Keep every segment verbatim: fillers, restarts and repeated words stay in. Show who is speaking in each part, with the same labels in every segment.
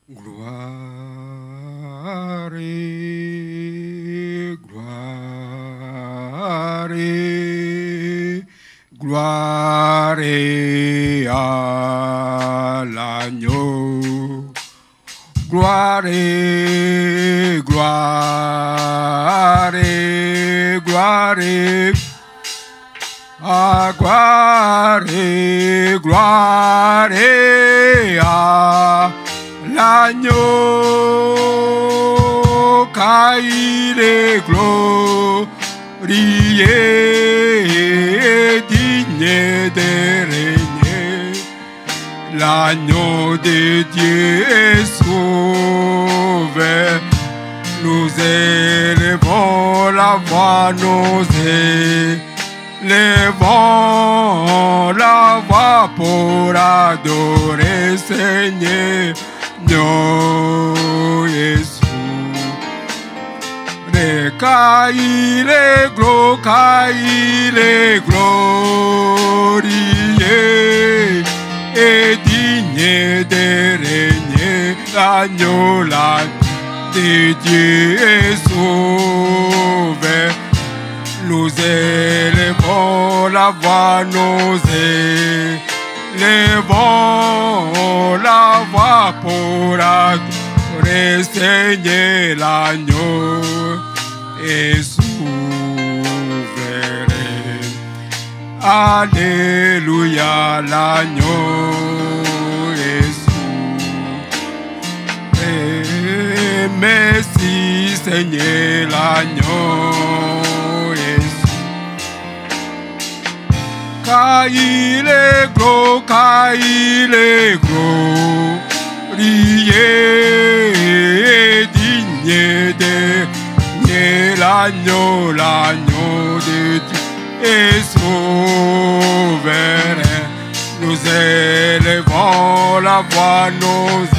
Speaker 1: Gloire, gloire, gloire à l'agneau. Gloire, gloire, gloire, à gloire, gloire à l'agneau, car il est glorieux, digne de régner. L'agneau de Dieu est sauvé. Nous élevons la voix, nous élevons la voix pour adorer Seigneur. Nous, Jésus, car il est glorieux, car il est glorieux et digne de régner. L'agneau là de Dieu est sauvé. Nous élevons la voix, nous élevons la voix pour adorer Seigneur. L'agneau est souverain. Alléluia, l'agneau est souverain. Merci Seigneur, l'agneau est souverain. Car il est gros, car il est glorieux, digne de l'agneau, l'agneau de Dieu est souverain. Nous élevons la voix, nous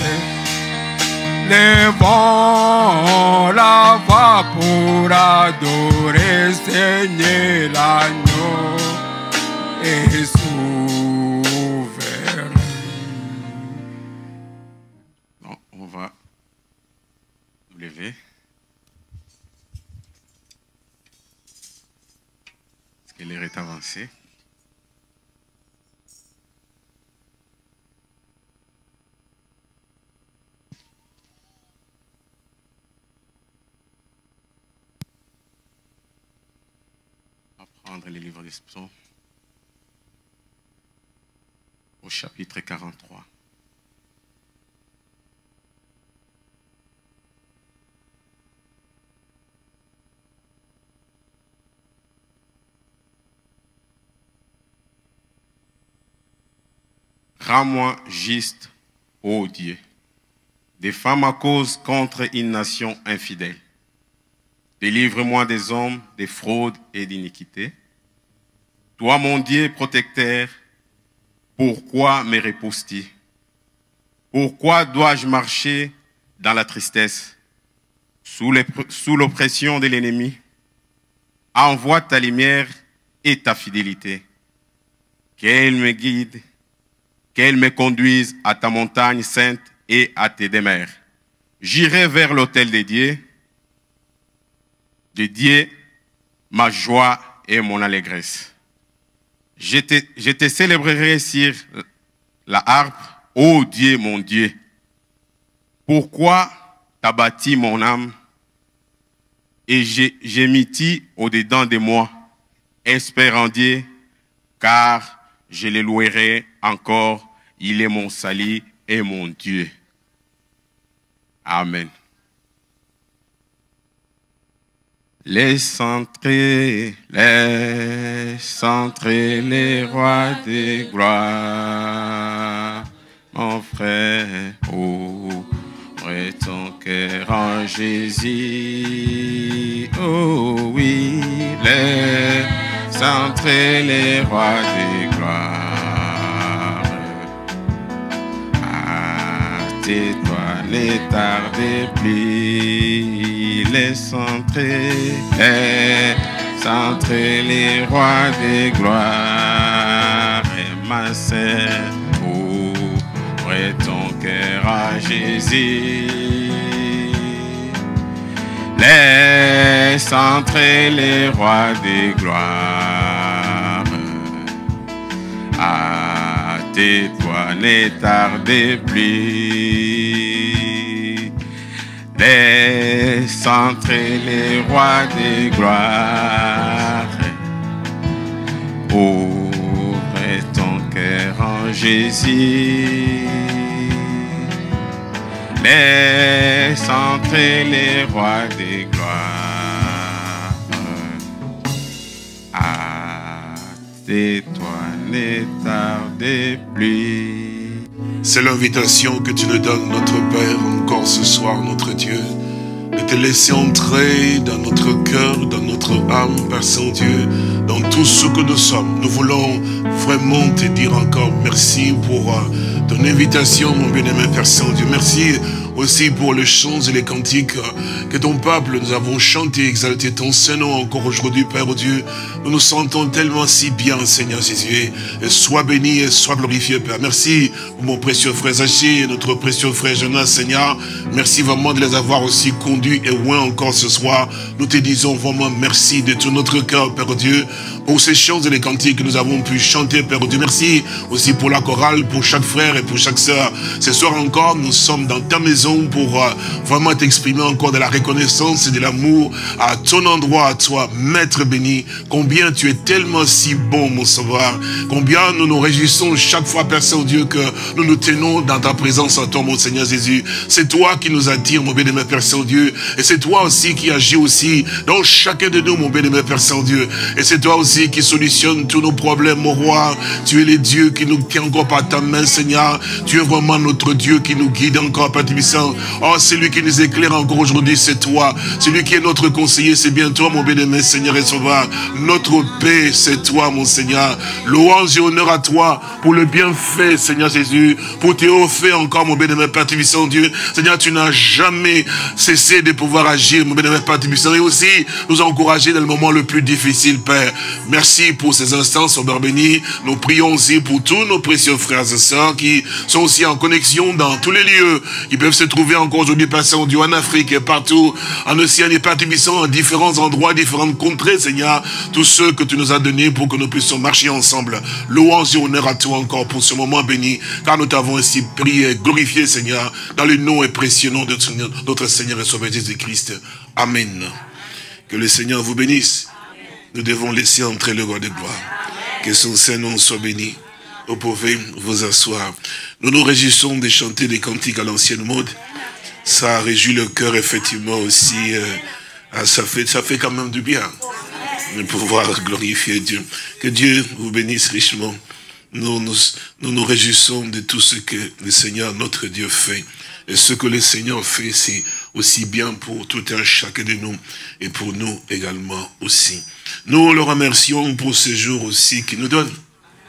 Speaker 1: élevons la voix pour adorer Seigneur. L'agneau est souverain.
Speaker 2: Bon, on va nous lever. Parce que l'heure est avancée. On va prendre les livres des psaumes au chapitre quarante-trois. Rends-moi juste, ô Dieu, défends ma cause contre une nation infidèle. Délivre-moi des hommes, des fraudes et d'iniquités. Toi, mon Dieu protecteur, pourquoi me repousses-tu? Pourquoi dois-je marcher dans la tristesse, sous l'oppression de l'ennemi? Envoie ta lumière et ta fidélité. Qu'elle me guide, qu'elle me conduise à ta montagne sainte et à tes demeures. J'irai vers l'autel de Dieu, de Dieu, ma joie et mon allégresse. Je te, je te célébrerai sur la harpe, ô Dieu, mon Dieu. Pourquoi t'as bâti mon âme et j'ai mis au-dedans de moi, espérant Dieu, car je le louerai encore. Il est mon salut et mon Dieu. Amen. Laisse entrer, laisse entrer les rois de gloire, mon frère, ouvre ton cœur en Jésus, oh oui, laisse entrer les rois de gloire. Hâte-toi, ne tarde plus, laisse entrer, laisse entrer les rois de gloire. Et ma sœur, ouvre ton cœur à Jésus. Laisse entrer les rois des gloires. À tes toi ne tardez plus. Laisse entrer les rois des gloires. Ouvre ton cœur en Jésus. Laisse entrer les rois des gloires. Hâte-toi, ne tardez plus.
Speaker 3: C'est l'invitation que tu nous donnes, notre Père, encore ce soir, notre Dieu, de te laisser entrer dans notre cœur, dans notre âme, Père Saint-Dieu, dans tout ce que nous sommes. Nous voulons vraiment te dire encore merci pour ton invitation, mon bien-aimé Père Saint-Dieu. Merci aussi pour les chants et les cantiques que ton peuple, nous avons chanté, exalté ton Saint-Nom encore aujourd'hui, Père Dieu. Nous nous sentons tellement si bien, Seigneur Jésus. Et sois béni et sois glorifié, Père. Merci pour mon précieux frère Zaché et notre précieux frère Jonas, Seigneur. Merci vraiment de les avoir aussi conduits et loin encore ce soir. Nous te disons vraiment merci de tout notre cœur, Père Dieu, pour ces chants et les cantiques que nous avons pu chanter, Père Dieu. Merci aussi pour la chorale, pour chaque frère et pour chaque sœur. Ce soir encore, nous sommes dans ta maison pour euh, vraiment t'exprimer encore de la reconnaissance et de l'amour à ton endroit, à toi, Maître béni. Combien tu es tellement si bon, mon sauveur. Combien nous nous réjouissons chaque fois, Père Saint-Dieu, que nous nous tenons dans ta présence à toi, mon Seigneur Jésus. C'est toi qui nous attire, mon bien-aimé Père Saint-Dieu. Et c'est toi aussi qui agis aussi dans chacun de nous, mon bien-aimé Père Saint-Dieu. Et c'est toi aussi qui solutionne tous nos problèmes, mon roi. Tu es le Dieu qui nous tient encore par ta main, Seigneur. Tu es vraiment notre Dieu qui nous guide encore, Père Tibissant. Oh, celui qui nous éclaire encore aujourd'hui, c'est toi. Celui qui est notre conseiller, c'est bien toi, mon bien-aimé Seigneur et Sauveur. Notre paix, c'est toi, mon Seigneur. Louange et honneur à toi pour le bienfait, Seigneur Jésus, pour tes hauts faits encore, mon bien-aimé Père Tibissant, Dieu. Seigneur, tu n'as jamais cessé de pouvoir agir, mon bien-aimé Père Tibissant, et aussi nous encourager dans le moment le plus difficile, Père. Merci pour ces instants, Sauveur béni. Nous prions aussi pour tous nos précieux frères et sœurs qui sont aussi en connexion dans tous les lieux. Ils peuvent se trouver encore aujourd'hui, Père Saint-Dieu, en Afrique et partout, en Océanie, Père Tibissant, en différents endroits, différentes contrées, Seigneur. Tous ceux que tu nous as donnés pour que nous puissions marcher ensemble. Louange et honneur à toi encore pour ce moment béni, car nous t'avons ainsi prié et glorifié, Seigneur, dans le nom et précieux nom de notre Seigneur et Sauveur Jésus-Christ. Amen. Que le Seigneur vous bénisse. Nous devons laisser entrer le roi de gloire. Que son Saint-Nom soit béni. Vous pouvez vous asseoir. Nous nous réjouissons de chanter des cantiques à l'ancienne mode. Ça réjouit le cœur, effectivement, aussi. Euh, ça, fait, ça fait quand même du bien de pouvoir glorifier Dieu. Que Dieu vous bénisse richement. Nous nous, nous nous réjouissons de tout ce que le Seigneur, notre Dieu, fait. Et ce que le Seigneur fait, c'est aussi bien pour tout un chacun de nous et pour nous également aussi. Nous le remercions pour ce jour aussi qu'il nous donne.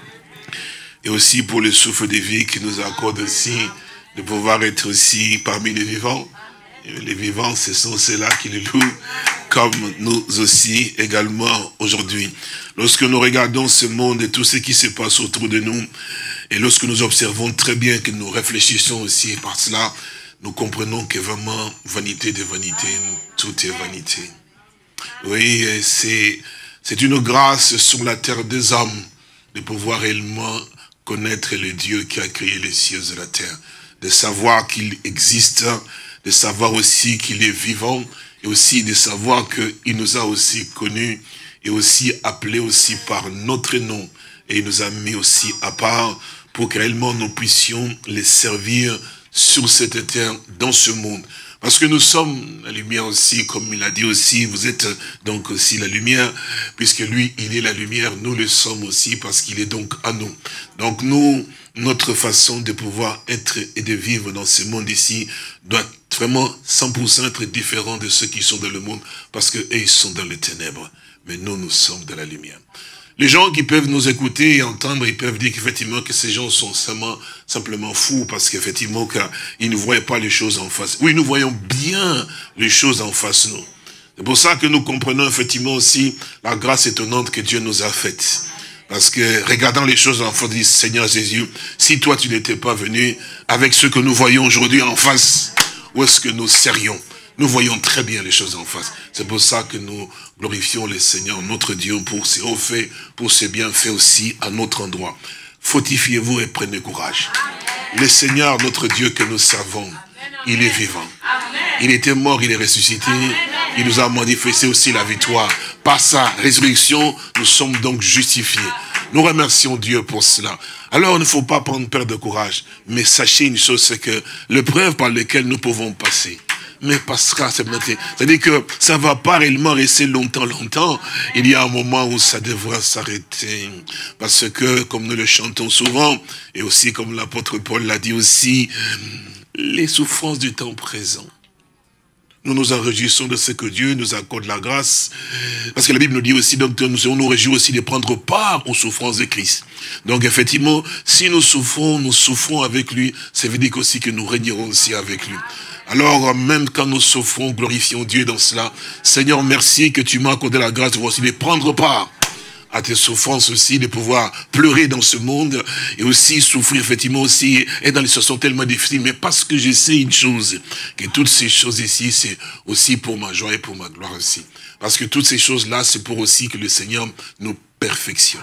Speaker 3: Et aussi pour le souffle de vie qui nous accorde aussi de pouvoir être aussi parmi les vivants. Et les vivants, ce sont ceux-là qui le louent, comme nous aussi également aujourd'hui. Lorsque nous regardons ce monde et tout ce qui se passe autour de nous, et lorsque nous observons très bien que nous réfléchissons aussi par cela, nous comprenons que vraiment, vanité de vanité, tout est vanité. Oui, c'est, c'est une grâce sur la terre des hommes de pouvoir réellement connaître le Dieu qui a créé les cieux et la terre, de savoir qu'il existe, de savoir aussi qu'il est vivant, et aussi de savoir qu'il nous a aussi connus, et aussi appelés aussi par notre nom, et il nous a mis aussi à part, pour que réellement nous puissions les servir sur cette terre, dans ce monde. Parce que nous sommes la lumière aussi, comme il a dit aussi, vous êtes donc aussi la lumière, puisque lui, il est la lumière, nous le sommes aussi, parce qu'il est donc à nous. Donc nous, notre façon de pouvoir être et de vivre dans ce monde ici, doit vraiment cent pour cent être différent de ceux qui sont dans le monde, parce qu'eux, ils sont dans les ténèbres, mais nous, nous sommes dans la lumière. Les gens qui peuvent nous écouter et entendre, ils peuvent dire qu'effectivement que ces gens sont simplement, simplement fous parce qu'effectivement ils ne voient pas les choses en face. Oui, nous voyons bien les choses en face nous. C'est pour ça que nous comprenons effectivement aussi la grâce étonnante que Dieu nous a faite. Parce que, regardant les choses en face, dit, Seigneur Jésus, si toi tu n'étais pas venu avec ce que nous voyons aujourd'hui en face, où est-ce que nous serions? Nous voyons très bien les choses en face. C'est pour ça que nous glorifions le Seigneur, notre Dieu, pour ses hauts faits, pour ses bienfaits aussi à notre endroit. Fortifiez-vous et prenez courage. Le Seigneur, notre Dieu que nous servons, il est vivant. Il était mort, il est ressuscité. Il nous a manifesté aussi la victoire. Par sa résurrection, nous sommes donc justifiés. Nous remercions Dieu pour cela. Alors, il ne faut pas prendre peur de courage. Mais sachez une chose, c'est que l'épreuve par laquelle nous pouvons passer, mais passera, c'est-à-dire que ça ne va pas réellement rester longtemps, longtemps. Il y a un moment où ça devra s'arrêter. Parce que, comme nous le chantons souvent, et aussi comme l'apôtre Paul l'a dit aussi, les souffrances du temps présent. Nous nous en réjouissons de ce que Dieu nous accorde la grâce. Parce que la Bible nous dit aussi, donc nous nous réjouissons aussi de prendre part aux souffrances de Christ. Donc effectivement, si nous souffrons, nous souffrons avec lui, ça veut dire aussi que nous régnerons aussi avec lui. Alors, même quand nous souffrons, glorifions Dieu dans cela. Seigneur, merci que tu m'as accordé la grâce de aussi de prendre part à tes souffrances aussi, de pouvoir pleurer dans ce monde et aussi souffrir effectivement aussi, et dans les situations tellement difficiles. Mais parce que je sais une chose, que toutes ces choses ici, c'est aussi pour ma joie et pour ma gloire aussi. Parce que toutes ces choses-là, c'est pour aussi que le Seigneur nous perfectionne.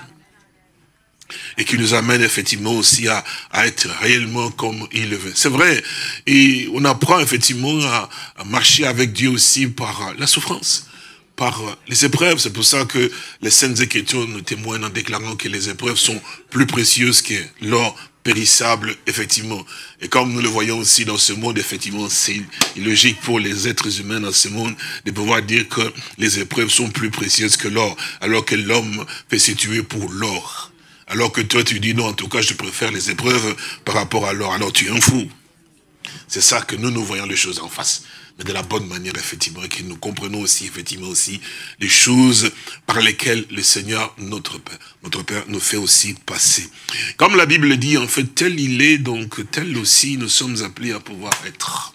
Speaker 3: Et qui nous amène effectivement aussi à, à être réellement comme il le veut. C'est vrai, et on apprend effectivement à, à marcher avec Dieu aussi par la souffrance, par les épreuves. C'est pour ça que les Saintes Écritures nous témoignent en déclarant que les épreuves sont plus précieuses que l'or périssable, effectivement. Et comme nous le voyons aussi dans ce monde, effectivement, c'est logique pour les êtres humains dans ce monde de pouvoir dire que les épreuves sont plus précieuses que l'or, alors que l'homme peut se tuer pour l'or. Alors que toi, tu dis non, en tout cas, je préfère les épreuves par rapport à l'or. Alors tu es un fou. C'est ça que nous, nous voyons les choses en face. Mais de la bonne manière, effectivement, et que nous comprenons aussi, effectivement, aussi, les choses par lesquelles le Seigneur, notre Père, notre Père, nous fait aussi passer. Comme la Bible dit, en fait, tel il est, donc tel aussi, nous sommes appelés à pouvoir être.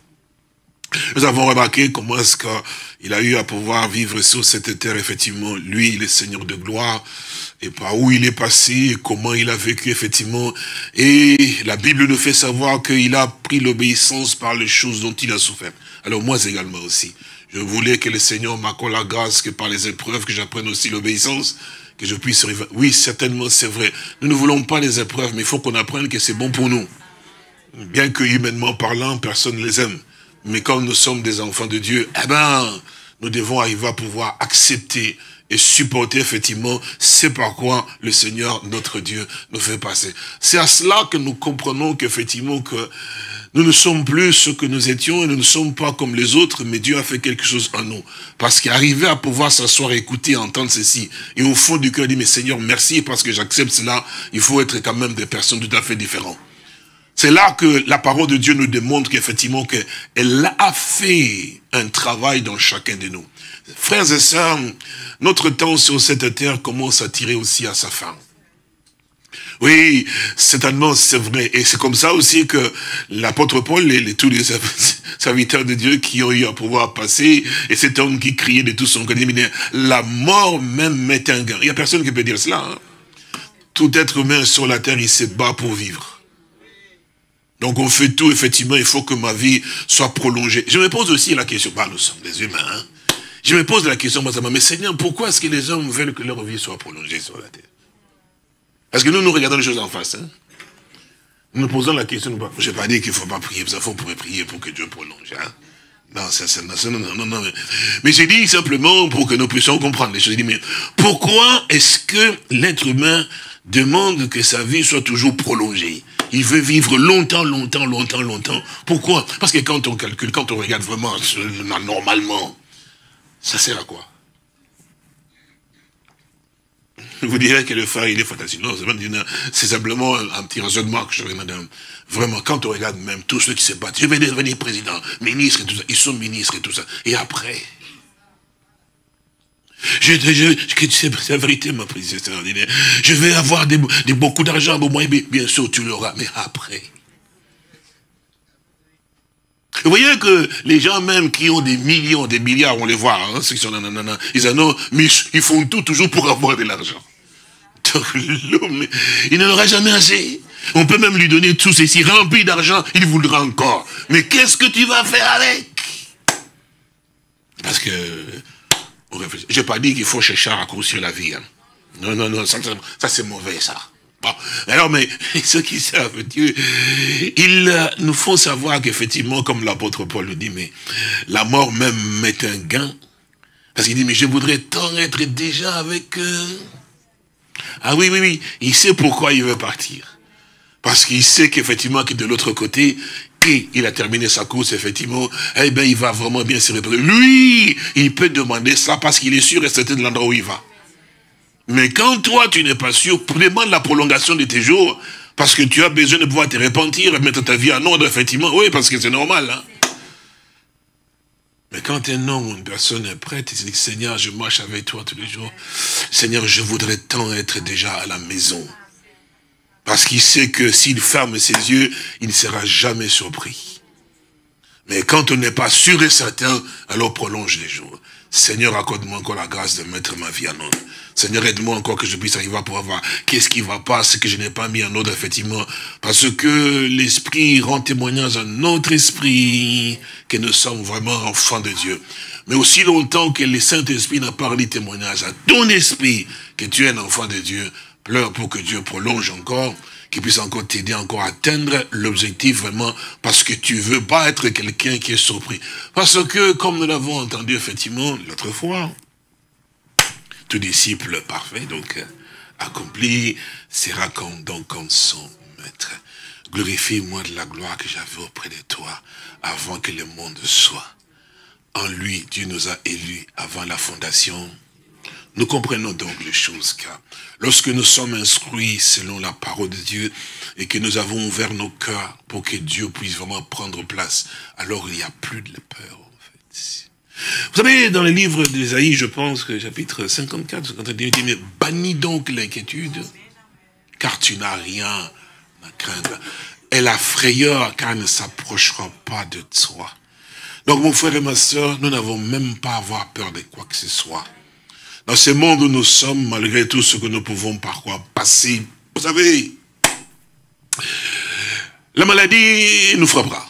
Speaker 3: Nous avons remarqué comment est-ce qu'il a eu à pouvoir vivre sur cette terre, effectivement, lui, le Seigneur de gloire, et par où il est passé, et comment il a vécu, effectivement. Et la Bible nous fait savoir qu'il a pris l'obéissance par les choses dont il a souffert. Alors moi également aussi, je voulais que le Seigneur m'accorde la grâce, que par les épreuves, que j'apprenne aussi l'obéissance, que je puisse... Oui, certainement, c'est vrai. Nous ne voulons pas les épreuves, mais il faut qu'on apprenne que c'est bon pour nous. Bien que humainement parlant, personne ne les aime. Mais comme nous sommes des enfants de Dieu, eh ben, nous devons arriver à pouvoir accepter et supporter effectivement c'est par quoi le Seigneur, notre Dieu, nous fait passer. C'est à cela que nous comprenons qu'effectivement que nous ne sommes plus ce que nous étions et nous ne sommes pas comme les autres, mais Dieu a fait quelque chose en nous. Parce qu'arriver à pouvoir s'asseoir, écouter, entendre ceci, et au fond du cœur dire, mais Seigneur, merci parce que j'accepte cela, il faut être quand même des personnes tout à fait différentes. C'est là que la parole de Dieu nous démontre qu'effectivement qu'elle a fait un travail dans chacun de nous. Frères et sœurs, notre temps sur cette terre commence à tirer aussi à sa fin. Oui, certainement c'est vrai. Et c'est comme ça aussi que l'apôtre Paul et les, tous les serviteurs de Dieu qui ont eu à pouvoir passer, et cet homme qui criait de tout son cœur, la mort même met un gain. Il n'y a personne qui peut dire cela. Hein. Tout être humain sur la terre, il se bat pour vivre. Donc on fait tout, effectivement, il faut que ma vie soit prolongée. Je me pose aussi la question, bah nous sommes des humains, hein. Je me pose la question, mais Seigneur, pourquoi est-ce que les hommes veulent que leur vie soit prolongée sur la terre? Parce que nous, nous regardons les choses en face. Hein. Nous nous posons la question, je n'ai pas dit qu'il ne faut pas prier, parce qu'on pourrait prier pour que Dieu prolonge. Hein. Non, ça, ça, non, non, non, non. Mais j'ai dit simplement pour que nous puissions comprendre les choses. J'ai dit, mais pourquoi est-ce que l'être humain demande que sa vie soit toujours prolongée? Il veut vivre longtemps, longtemps, longtemps, longtemps. Pourquoi? Parce que quand on calcule, quand on regarde vraiment normalement, ça sert à quoi? Vous direz que le phare, il est fantastique. Non, c'est simplement un petit raisonnement que je fais, madame. Vraiment, quand on regarde même tous ceux qui se battent, je vais devenir président, ministre et tout ça, ils sont ministres et tout ça. Et après, je, je, c'est la vérité, ma princesse extraordinaire. Je vais avoir des, des, beaucoup d'argent, bon, moi, bien sûr, tu l'auras, mais après. Vous voyez que les gens même qui ont des millions, des milliards, on les voit, hein, ceux qui sont nanana, ils en ont, mais ils font tout toujours pour avoir de l'argent. Donc l'homme, il n'en aura jamais assez. On peut même lui donner tout ceci, rempli d'argent, il voudra encore. Mais qu'est-ce que tu vas faire avec? Parce que, je n'ai pas dit qu'il faut chercher à raccourcir la vie. Hein. Non, non, non, ça, ça, ça c'est mauvais, ça. Bon. Alors, mais ceux qui servent Dieu, ils euh, nous font savoir qu'effectivement, comme l'apôtre Paul le dit, mais la mort même est un gain. Parce qu'il dit, mais je voudrais tant être déjà avec eux. Ah oui, oui, oui, il sait pourquoi il veut partir. Parce qu'il sait qu'effectivement, que de l'autre côté, et il a terminé sa course, effectivement, eh bien, il va vraiment bien se répéter. Lui, il peut demander ça parce qu'il est sûr et certain de l'endroit où il va. Mais quand toi, tu n'es pas sûr, demande la prolongation de tes jours, parce que tu as besoin de pouvoir te repentir et mettre ta vie en ordre, effectivement. Oui, parce que c'est normal, hein. Mais quand un homme ou une personne est prête, il se dit, Seigneur, je marche avec toi tous les jours. Seigneur, je voudrais tant être déjà à la maison. Parce qu'il sait que s'il ferme ses yeux, il ne sera jamais surpris. Mais quand on n'est pas sûr et certain, alors prolonge les jours. Seigneur, accorde-moi encore la grâce de mettre ma vie en ordre. Seigneur, aide-moi encore que je puisse arriver à pouvoir voir qu'est-ce qui ne va pas, ce que je n'ai pas mis en ordre, effectivement. Parce que l'Esprit rend témoignage à notre esprit que nous sommes vraiment enfants de Dieu. Mais aussi longtemps que le Saint-Esprit n'a pas rendu témoignage à ton esprit que tu es un enfant de Dieu, pleure pour que Dieu prolonge encore, qu'il puisse encore t'aider encore à atteindre l'objectif vraiment, parce que tu veux pas être quelqu'un qui est surpris. Parce que, comme nous l'avons entendu effectivement l'autre fois, tout disciple parfait, donc, euh, accompli, sera comme, donc comme son maître. Glorifie-moi de la gloire que j'avais auprès de toi, avant que le monde soit. En lui, Dieu nous a élus avant la fondation. Nous comprenons donc les choses, car lorsque nous sommes instruits selon la parole de Dieu et que nous avons ouvert nos cœurs pour que Dieu puisse vraiment prendre place, alors il n'y a plus de peur, en fait. Vous savez, dans le livre d'Ésaïe, je pense que chapitre cinquante-quatre, cinquante-quatre, il dit, mais bannis donc l'inquiétude, car tu n'as rien à craindre. Et la frayeur, car elle ne s'approchera pas de toi. Donc, mon frère et ma soeur, nous n'avons même pas à avoir peur de quoi que ce soit. Dans ce monde où nous sommes, malgré tout ce que nous pouvons par quoi passer, vous savez, la maladie nous frappera.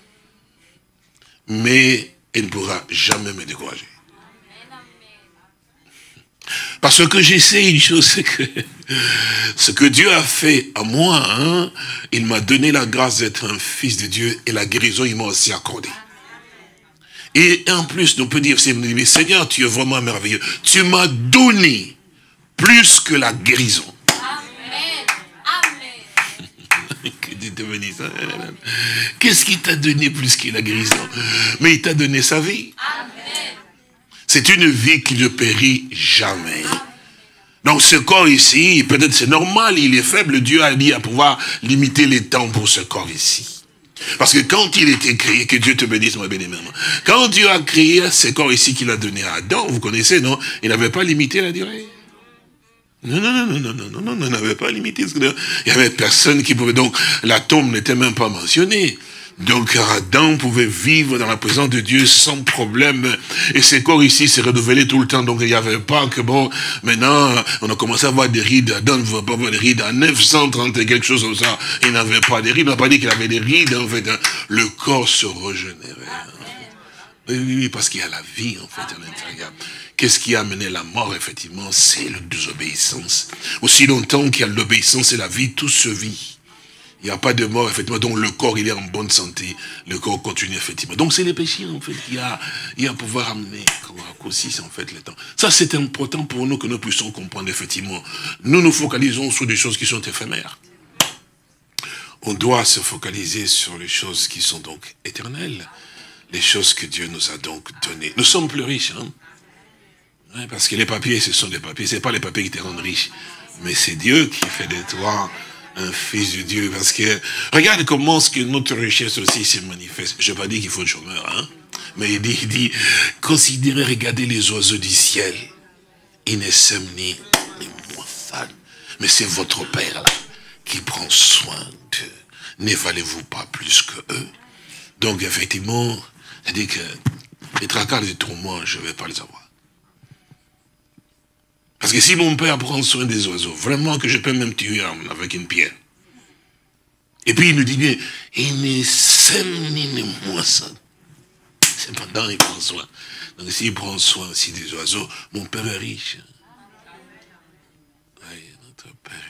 Speaker 3: Mais elle ne pourra jamais me décourager. Parce que j'essaie une chose, c'est que ce que Dieu a fait à moi, hein, il m'a donné la grâce d'être un fils de Dieu et la guérison, il m'a aussi accordé. Et en plus, on peut dire, mais Seigneur, tu es vraiment merveilleux. Tu m'as donné plus que la guérison. Amen. Amen. Que Dieu te bénisse. Qu'est-ce qu'il t'a donné plus que la guérison? Mais il t'a donné sa vie. Amen. C'est une vie qui ne périt jamais. Amen. Donc ce corps ici, peut-être c'est normal, il est faible. Dieu a dit à pouvoir limiter les temps pour ce corps ici. Parce que quand il était créé, que Dieu te bénisse, mon bien-aimé, quand Dieu a créé ce corps ici qu'il a donné à Adam, vous connaissez, non? Il n'avait pas limité la durée. Non, non, non, non, non, non, non, non, il n'avait pas limité. Il n'y avait personne qui pouvait, donc la tombe n'était même pas mentionnée. Donc Adam pouvait vivre dans la présence de Dieu sans problème. Et ce corps ici s'est renouvelé tout le temps. Donc il n'y avait pas que bon, maintenant on a commencé à avoir des rides. Adam ne veut pas avoir des rides à neuf cent trente et quelque chose comme ça. Il n'avait pas des rides. On n'a pas dit qu'il avait des rides. En fait, le corps se régénérait. Oui, oui, oui, parce qu'il y a la vie en fait à l'intérieur. Qu'est-ce qui a amené la mort, effectivement? C'est la désobéissance. Aussi longtemps qu'il y a l'obéissance et la vie, tout se vit. Il n'y a pas de mort, effectivement, donc le corps, il est en bonne santé, le corps continue, effectivement. Donc c'est les péchés, en fait, qui a, il a pouvoir amener, aussi, en fait, le temps. Ça, c'est important pour nous que nous puissions comprendre, effectivement. Nous nous focalisons sur des choses qui sont éphémères. On doit se focaliser sur les choses qui sont donc éternelles, les choses que Dieu nous a donc données. Nous sommes plus riches, hein, ouais, parce que les papiers, ce sont des papiers, ce n'est pas les papiers qui te rendent riche, mais c'est Dieu qui fait de toi un fils de Dieu, parce que regarde comment ce que notre richesse aussi se manifeste. Je n'ai pas dit qu'il faut être chômeur, hein, mais il dit, il dit, considérez, regardez les oiseaux du ciel, ils ne sèment ni moissonnent, mais c'est votre Père là qui prend soin d'eux. Ne valez-vous pas plus que eux? Donc effectivement, c'est-à-dire que les tracas et les tourments, je ne vais pas les avoir. Parce que si mon père prend soin des oiseaux, vraiment que je peux même tuer avec une pierre. Et puis il nous dit bien, il ne sème ni ne moissonne. Cependant, il prend soin. Donc s'il prend soin aussi des oiseaux, mon père est riche. Oui, notre père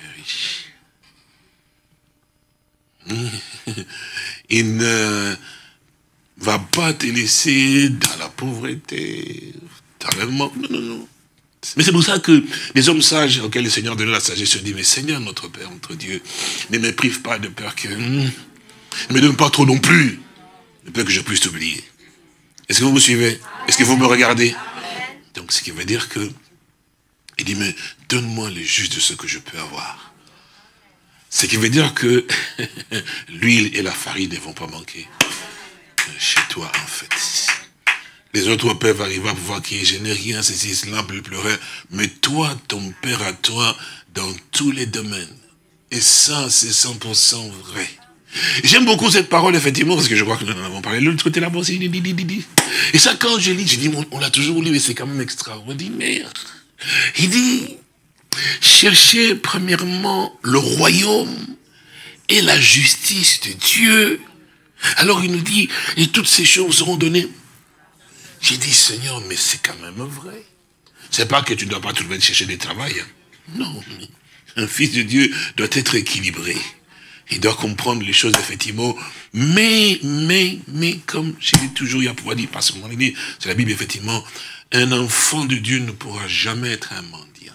Speaker 3: est riche. Il ne va pas te laisser dans la pauvreté, dans le manque. Non, non, non. Mais c'est pour ça que les hommes sages auxquels le Seigneur donne la sagesse se disent, mais Seigneur, notre Père, notre Dieu, ne me prive pas de peur que... ne me donne pas trop non plus, de peur que je puisse t'oublier. Est-ce que vous me suivez? Est-ce que vous me regardez? Donc, ce qui veut dire que, il dit, mais donne-moi le juste de ce que je peux avoir. Ce qui veut dire que l'huile et la farine ne vont pas manquer chez toi, en fait. Les autres peuvent arriver à pouvoir qu'il je n'ai rien, ceci, cela, plus pleurer. Mais toi, ton Père à toi, dans tous les domaines. Et ça, c'est cent pour cent vrai. J'aime beaucoup cette parole, effectivement, parce que je crois que nous en avons parlé. L'autre côté là-bas aussi, et ça, quand je lis, je dis, on l'a toujours lu, mais c'est quand même extraordinaire. Il dit, cherchez premièrement le royaume et la justice de Dieu. Alors il nous dit, et toutes ces choses seront données. J'ai dit, Seigneur, mais c'est quand même vrai. C'est pas que tu ne dois pas trouver de chercher du travail. Hein. Non, un fils de Dieu doit être équilibré. Il doit comprendre les choses, effectivement. Mais, mais, mais, comme je dis toujours, il y a pouvoir dire, pas seulement l'idée, c'est la Bible, effectivement, un enfant de Dieu ne pourra jamais être un mendiant.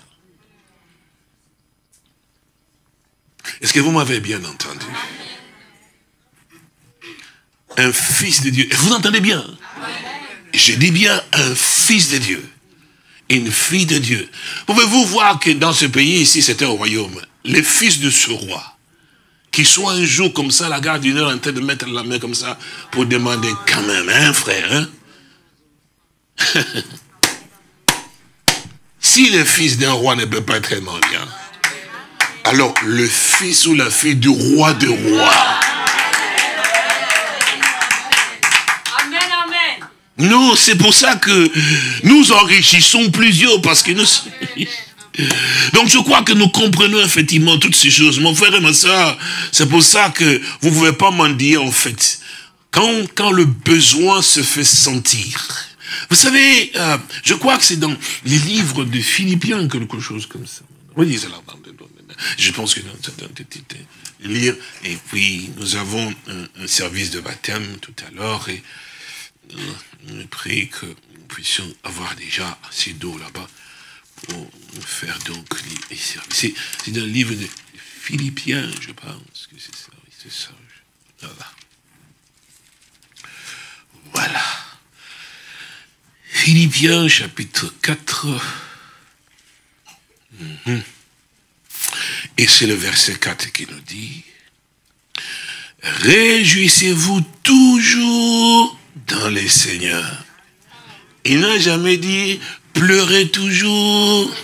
Speaker 3: Est-ce que vous m'avez bien entendu? Un fils de Dieu. Vous entendez bien? Je dis bien un fils de Dieu. Une fille de Dieu. Pouvez-vous voir que dans ce pays, ici, c'est un royaume. Les fils de ce roi, qui soit un jour comme ça, la garde d'une heure en train de mettre la main comme ça, pour demander quand même, hein, frère, hein? Si le fils d'un roi ne peut pas être mendiant, alors le fils ou la fille du roi de rois. Non, c'est pour ça que nous enrichissons plusieurs, parce que nous... Donc je crois que nous comprenons effectivement toutes ces choses. Mon frère et ma soeur, c'est pour ça que vous ne pouvez pas mendier en fait. Quand, quand le besoin se fait sentir. Vous savez, euh, je crois que c'est dans les livres de Philippiens, quelque chose comme ça. Oui, c'est là. Je pense que dans lire. Et puis nous avons un, un service de baptême tout à l'heure et je prie que nous puissions avoir déjà assez d'eau là-bas pour faire donc les services. C'est dans le livre de Philippiens, je pense que c'est ça. C'est ça. Voilà. Voilà. Philippiens, chapitre quatre. Mm-hmm. Et c'est le verset quatre qui nous dit, réjouissez-vous toujours dans les seigneurs. Il n'a jamais dit pleurez toujours.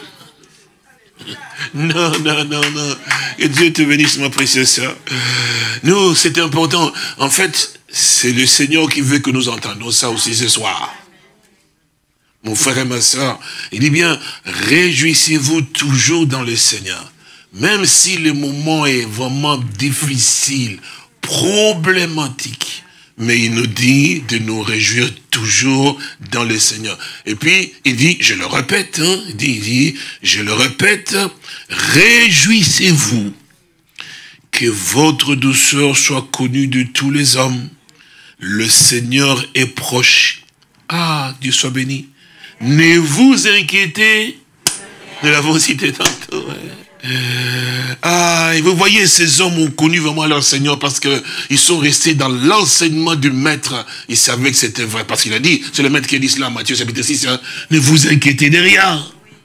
Speaker 3: Non, non, non, non. Que Dieu te bénisse, ma précieuse sœur. Nous, c'est important. En fait, c'est le Seigneur qui veut que nous entendions ça aussi ce soir. Mon frère et ma sœur, il dit bien, réjouissez-vous toujours dans le Seigneur. Même si le moment est vraiment difficile, problématique, mais il nous dit de nous réjouir toujours dans le Seigneur. Et puis, il dit, je le répète, hein, il, dit, il dit, je le répète, réjouissez-vous que votre douceur soit connue de tous les hommes. Le Seigneur est proche. Ah, Dieu soit béni. Ne vous inquiétez, nous l'avons cité tantôt. Hein. Ah, et vous voyez, ces hommes ont connu vraiment leur Seigneur parce qu'ils sont restés dans l'enseignement du Maître. Ils savaient que c'était vrai, parce qu'il a dit, c'est le Maître qui a dit cela, Matthieu chapitre six, hein, ne vous inquiétez de rien.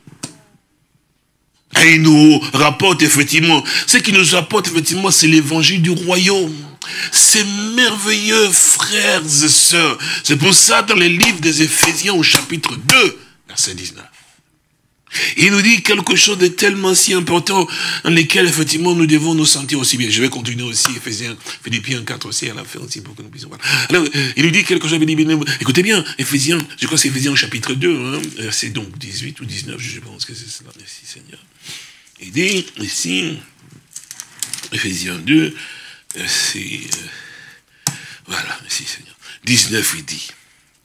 Speaker 3: Et il nous rapporte effectivement, ce qui nous rapporte effectivement, c'est l'évangile du royaume. C'est merveilleux, frères et sœurs. C'est pour ça, dans les livres des Éphésiens, au chapitre deux, verset dix-neuf, Il nous dit quelque chose de tellement si important, dans lequel, effectivement, nous devons nous sentir aussi bien. Je vais continuer aussi, Éphésiens, Philippiens quatre aussi, à la fin aussi, pour que nous puissions voir. Alors, il nous dit quelque chose, il dit, écoutez bien, Éphésiens, je crois que c'est Éphésiens chapitre deux, hein, c'est donc dix-huit ou dix-neuf, je pense que c'est cela. Merci Seigneur. Il dit, ici, Éphésiens deux, c'est, euh, voilà, merci Seigneur. dix-neuf, il dit,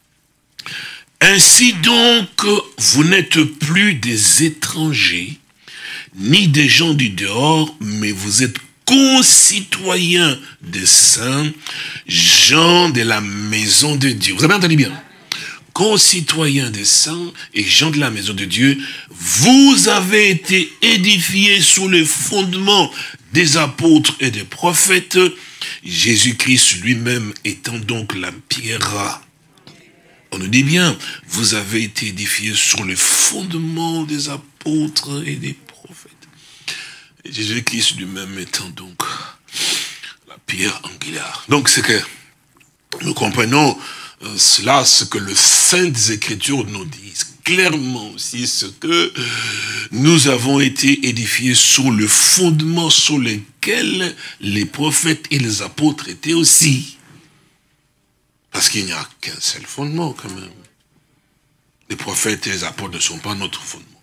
Speaker 3: ainsi donc, vous n'êtes plus des étrangers, ni des gens du dehors, mais vous êtes concitoyens des saints, gens de la maison de Dieu. Vous avez entendu bien? Concitoyens des saints et gens de la maison de Dieu, vous avez été édifiés sous le fondement des apôtres et des prophètes, Jésus-Christ lui-même étant donc la pierre. On nous dit bien, vous avez été édifiés sur le fondement des apôtres et des prophètes. Et Jésus-Christ lui-même étant donc la pierre angulaire. Donc c'est que nous comprenons euh, cela, ce que les Saintes Écritures nous disent. Clairement aussi ce que nous avons été édifiés sur le fondement sur lequel les prophètes et les apôtres étaient aussi. Parce qu'il n'y a qu'un seul fondement, quand même. Les prophètes et les apôtres ne sont pas notre fondement.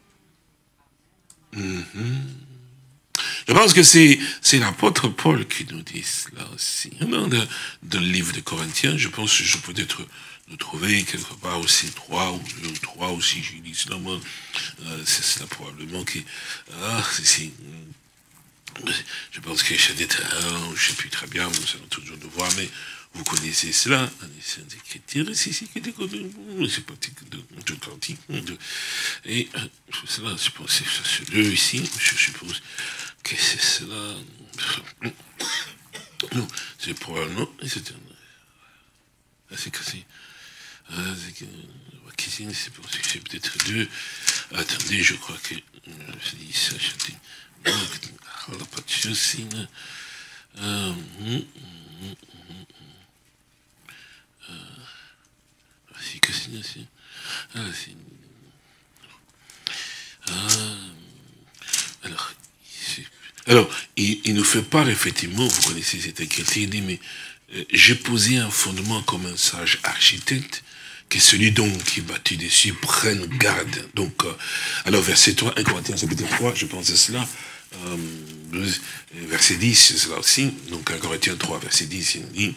Speaker 3: Mm-hmm. Je pense que c'est l'apôtre Paul qui nous dit cela aussi. Dans le, dans le livre de Corinthiens, je pense que je peux peut-être le trouver quelque part aussi, trois ou deux ou trois aussi, j'ai dit cela, moi, euh, c'est cela probablement qui... Ah, c'est... Je pense que j'ai dit, je ne sais plus très bien, nous allons toujours le voir, mais... Vous connaissez cela, c'est parti de quantique. Et cela, je pense que c'est deux ici, je suppose que c'est cela. Non, c'est probablement. C'est cassé. C'est peut-être deux. Attendez, je crois que. Je dis ça, je dis. On n'a pas de souci. C'est que c'est ainsi. Ah, c'est... Ah, alors, alors il, il nous fait part, effectivement, vous connaissez cette écriture, il dit, mais euh, j'ai posé un fondement comme un sage architecte, que celui donc qui bâtit dessus prenne garde. Donc, euh, alors, verset trois, un Corinthiens chapitre trois, je pense à cela, euh, verset dix, c'est cela aussi, donc un Corinthiens trois, verset dix, il dit,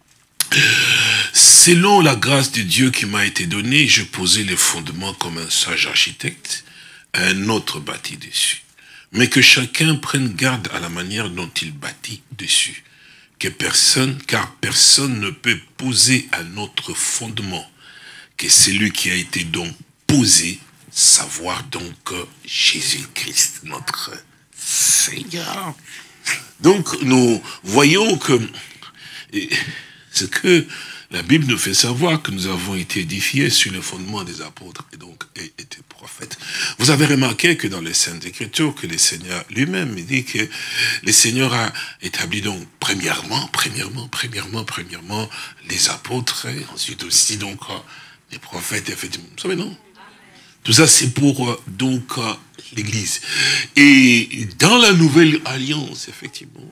Speaker 3: selon la grâce de Dieu qui m'a été donnée, je posais les fondements comme un sage architecte, un autre bâtit dessus. Mais que chacun prenne garde à la manière dont il bâtit dessus. Que personne, car personne ne peut poser un autre fondement que celui qui a été donc posé, savoir donc Jésus-Christ, notre Seigneur. Donc nous voyons que... ce que la Bible nous fait savoir, que nous avons été édifiés sur le fondement des apôtres et donc et, et des prophètes. Vous avez remarqué que dans les Saintes Écritures, que le Seigneur lui-même dit que le Seigneur a établi donc premièrement, premièrement, premièrement, premièrement les apôtres et ensuite aussi donc les prophètes, effectivement. Vous savez, non? Tout ça, c'est pour donc l'Église. Et dans la Nouvelle Alliance, effectivement,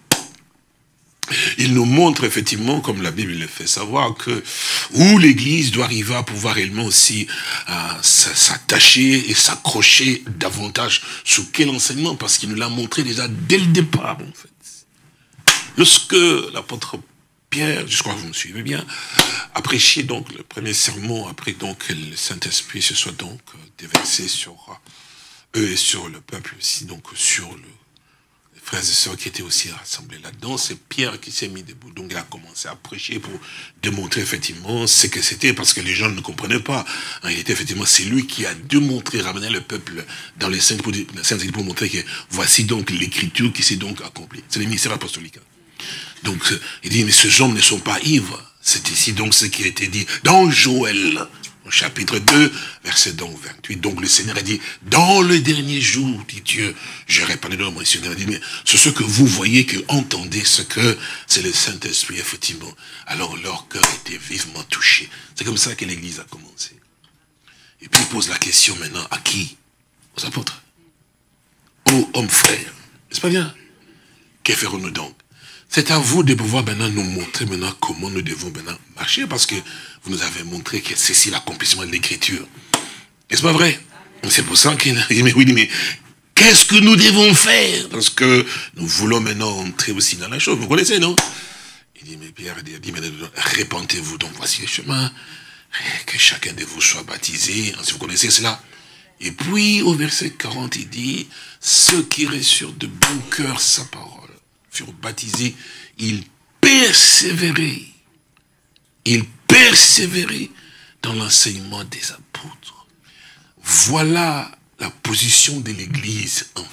Speaker 3: il nous montre effectivement, comme la Bible le fait savoir, que où l'Église doit arriver à pouvoir réellement aussi euh, s'attacher et s'accrocher davantage sur quel enseignement, parce qu'il nous l'a montré déjà dès le départ, en fait. Lorsque l'apôtre Pierre, je crois que vous me suivez bien, a prêché donc le premier sermon, après donc que le Saint-Esprit se soit donc déversé sur eux et sur le peuple aussi, donc sur le frères et sœurs qui étaient aussi rassemblés là-dedans, c'est Pierre qui s'est mis debout. Donc il a commencé à prêcher pour démontrer effectivement ce que c'était, parce que les gens ne comprenaient pas. Il était effectivement, c'est lui qui a démontré, ramener le peuple dans les Saintes pour, pour montrer que voici donc l'écriture qui s'est donc accomplie. C'est le ministère apostolique. Donc il dit, mais ces hommes ne sont pas ivres. C'est ici donc ce qui a été dit dans Joël. Au chapitre deux, verset donc vingt-huit, donc le Seigneur a dit, dans le dernier jour, dit Dieu, je répandrai dans mon Seigneur, a dit, mais c'est ce que vous voyez, que entendez ce que c'est le Saint-Esprit, effectivement. Alors leur cœur était vivement touché. C'est comme ça que l'Église a commencé. Et puis il pose la question maintenant, à qui? aux apôtres, aux hommes frères. N'est-ce pas bien? Que ferons-nous donc? C'est à vous de pouvoir maintenant nous montrer maintenant comment nous devons maintenant marcher, parce que vous nous avez montré que c'est ici l'accomplissement de l'écriture. N'est-ce pas vrai? C'est pour ça qu'il dit, mais oui, mais qu'est-ce que nous devons faire? Parce que nous voulons maintenant entrer aussi dans la chose. Vous connaissez, non? Il dit, mais Pierre il dit, mais répentez-vous, donc voici le chemin. Que chacun de vous soit baptisé. Si vous connaissez cela. Et puis, au verset quarante, il dit, ceux qui reçurent de bon cœur sa parole furent baptisés, ils persévéraient. Ils persévéraient dans l'enseignement des apôtres. Voilà la position de l'Église, en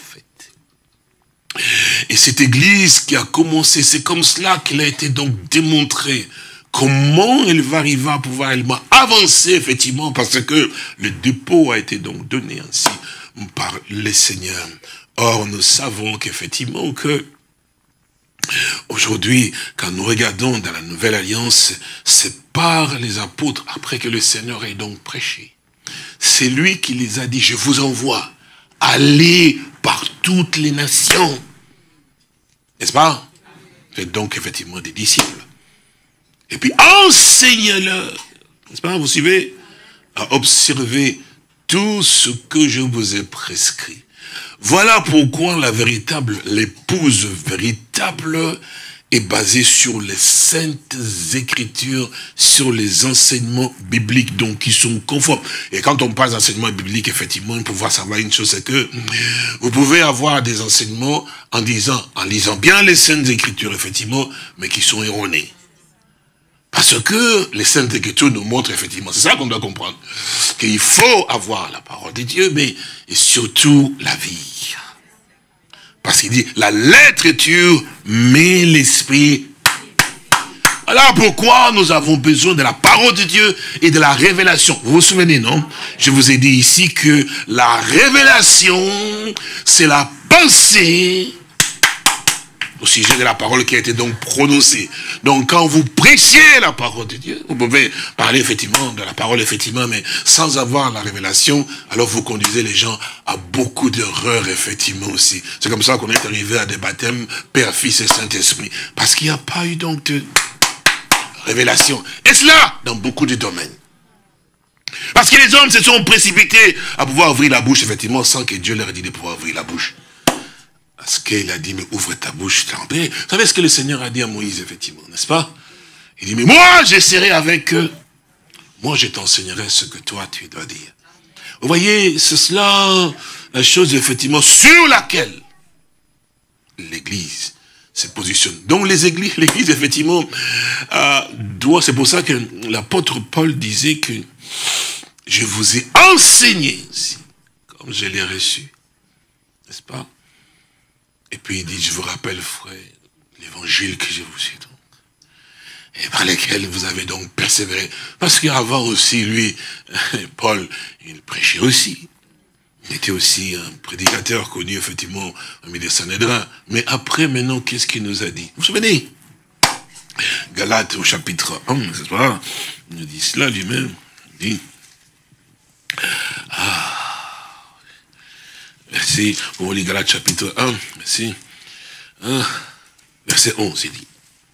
Speaker 3: fait. Et cette Église qui a commencé, c'est comme cela qu'il a été donc démontré comment elle va arriver à pouvoir avancer, effectivement, parce que le dépôt a été donc donné ainsi par les seigneurs. Or, nous savons qu'effectivement, que aujourd'hui, quand nous regardons dans la Nouvelle Alliance, c'est par les apôtres, après que le Seigneur ait donc prêché. C'est lui qui les a dit, je vous envoie, allez par toutes les nations. N'est-ce pas? Faites donc effectivement des disciples. Et puis enseignez-leur, n'est-ce pas, vous suivez, à observer tout ce que je vous ai prescrit. Voilà pourquoi la véritable, l'épouse véritable est basée sur les saintes écritures, sur les enseignements bibliques, donc qui sont conformes. Et quand on parle d'enseignement biblique, effectivement, il faut pouvoir savoir une chose, c'est que vous pouvez avoir des enseignements en disant, en lisant bien les saintes écritures, effectivement, mais qui sont erronés. Parce que les Saintes Écritures nous montrent effectivement, c'est ça qu'on doit comprendre, qu'il faut avoir la parole de Dieu, mais et surtout la vie. Parce qu'il dit, la lettre écriture met l'esprit. Voilà pourquoi nous avons besoin de la parole de Dieu et de la révélation. Vous vous souvenez, non? Je vous ai dit ici que la révélation, c'est la pensée au sujet de la parole qui a été donc prononcée. Donc quand vous prêchez la parole de Dieu, vous pouvez parler effectivement de la parole, effectivement, mais sans avoir la révélation, alors vous conduisez les gens à beaucoup d'erreurs, effectivement aussi. C'est comme ça qu'on est arrivé à des baptêmes, Père, Fils et Saint-Esprit. Parce qu'il n'y a pas eu donc de révélation. Et cela, dans beaucoup de domaines. Parce que les hommes se sont précipités à pouvoir ouvrir la bouche, effectivement, sans que Dieu leur ait dit de pouvoir ouvrir la bouche. Parce qu'il a dit, mais ouvre ta bouche, trempée. Vous savez ce que le Seigneur a dit à Moïse, effectivement, n'est-ce pas? Il dit, mais moi, je serai avec eux. Moi, je t'enseignerai ce que toi, tu dois dire. Vous voyez, c'est cela, la chose, effectivement, sur laquelle l'Église se positionne. Donc, les églises, l'Église, effectivement, euh, doit, c'est pour ça que l'apôtre Paul disait que je vous ai enseigné aussi, comme je l'ai reçu. N'est-ce pas? Et puis il dit, je vous rappelle, frère, l'évangile que je vous suis donc, et par lesquels vous avez donc persévéré. Parce qu'avant aussi, lui, Paul, il prêchait aussi. Il était aussi un prédicateur connu, effectivement, au milieu des Sanhédrins. Mais après, maintenant, qu'est-ce qu'il nous a dit? Vous vous souvenez? Galates au chapitre un, c'est pas? Il nous dit cela lui-même. Il dit, ah, merci, on lit Galates chapitre un, merci. un, verset onze, il dit.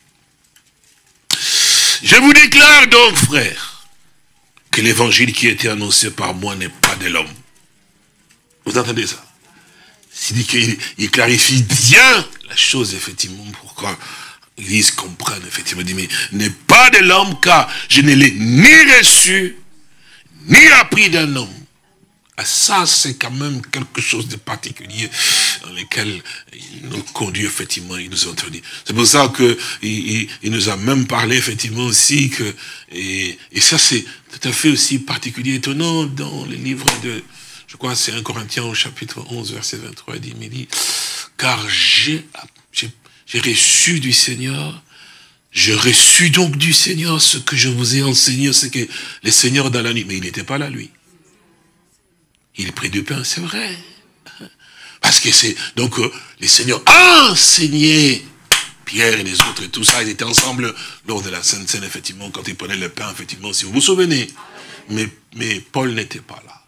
Speaker 3: Je vous déclare donc, frères, que l'évangile qui a été annoncé par moi n'est pas de l'homme. Vous entendez ça? Il dit qu'il il clarifie bien la chose, effectivement, pour que l'Église comprenne, effectivement. Il dit, mais n'est pas de l'homme, car je ne l'ai ni reçu, ni appris d'un homme. Ah, ça, c'est quand même quelque chose de particulier dans lequel il nous conduit, effectivement, il nous a introduit. C'est pour ça qu'il il, il nous a même parlé, effectivement, aussi, que, et, et ça, c'est tout à fait aussi particulier, étonnant dans les livres de, je crois, c'est un Corinthiens au chapitre onze, verset vingt-trois, il dit, il dit car j'ai reçu du Seigneur, je reçus donc du Seigneur ce que je vous ai enseigné, c'est que le Seigneur dans la nuit, mais il n'était pas là, lui. Il prit du pain, c'est vrai. Parce que c'est, donc, euh, les seigneurs enseignaient Pierre et les autres et tout ça, ils étaient ensemble lors de la Sainte Seine, effectivement, quand ils prenaient le pain, effectivement, si vous vous souvenez. Mais, mais Paul n'était pas là.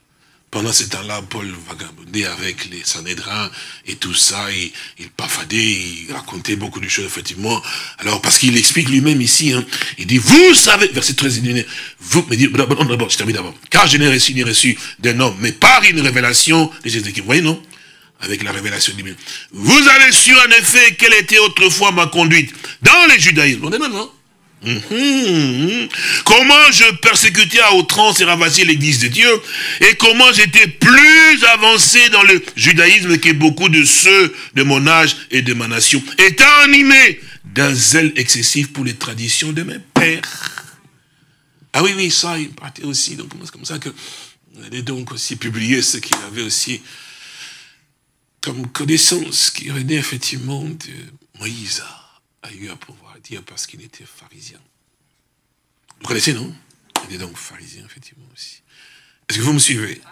Speaker 3: Pendant ce temps-là, Paul vagabondait avec les Sanhédrins et tout ça, et il pafadait, il racontait beaucoup de choses, effectivement. Alors, parce qu'il explique lui-même ici, hein, il dit, vous savez, verset treize, il dit, vous, me dit, d'abord, d'abord, je termine d'abord, car je n'ai reçu ni reçu d'un homme, mais par une révélation de Jésus-Christ. Vous voyez, non? Avec la révélation divine. Vous avez su, en effet, quelle était autrefois ma conduite dans le judaïsme. On est maintenant. Mmh. Comment je persécutais à outrance et ravagais l'église de Dieu, et comment j'étais plus avancé dans le judaïsme que beaucoup de ceux de mon âge et de ma nation, étant animé d'un zèle excessif pour les traditions de mes pères. Ah oui, oui, ça, il partait aussi, donc c'est comme ça que on allait donc aussi publier ce qu'il avait aussi comme connaissance, qui venait effectivement de Moïse a eu à pouvoir dire parce qu'il était pharisien. Vous connaissez, non? Il est donc pharisien, effectivement, aussi. Est-ce que vous me suivez?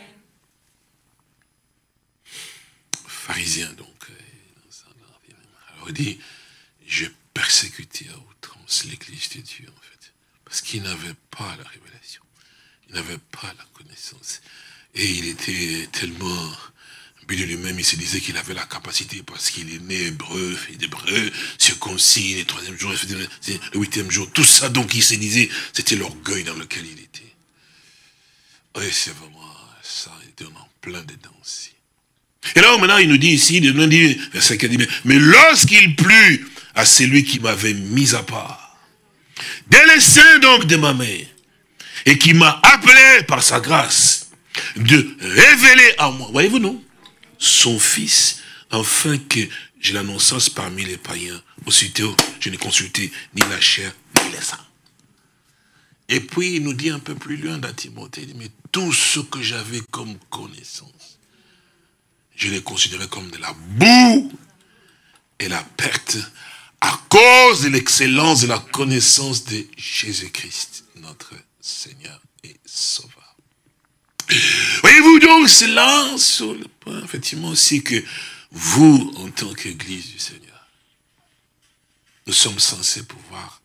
Speaker 3: Pharisien, donc. Alors il dit, je persécutais à outrance l'église de Dieu, en fait. Parce qu'il n'avait pas la révélation. Il n'avait pas la connaissance. Et il était tellement... Puis de lui-même, il se disait qu'il avait la capacité parce qu'il est né hébreu, fait d'hébreu, circoncis, le troisième jour, le huitième jour, tout ça, donc il se disait, c'était l'orgueil dans lequel il était. Oui, c'est vraiment ça, il était en plein dedans aussi. Et là, maintenant, il nous dit ici, il nous dit, verset quatre, mais lorsqu'il plut à celui qui m'avait mis à part, dès les seins donc de ma mère, et qui m'a appelé par sa grâce, de révéler à moi, voyez-vous, non? Son fils, afin que je l'annonçasse parmi les païens. Aussitôt, je n'ai consulté ni la chair, ni les sang. Et puis, il nous dit un peu plus loin dans Timothée, il dit, mais tout ce que j'avais comme connaissance, je les considérais comme de la boue et la perte à cause de l'excellence de la connaissance de Jésus-Christ, notre Seigneur et Sauveur. Voyez-vous donc cela sur le point, effectivement, aussi que vous, en tant qu'Église du Seigneur, nous sommes censés pouvoir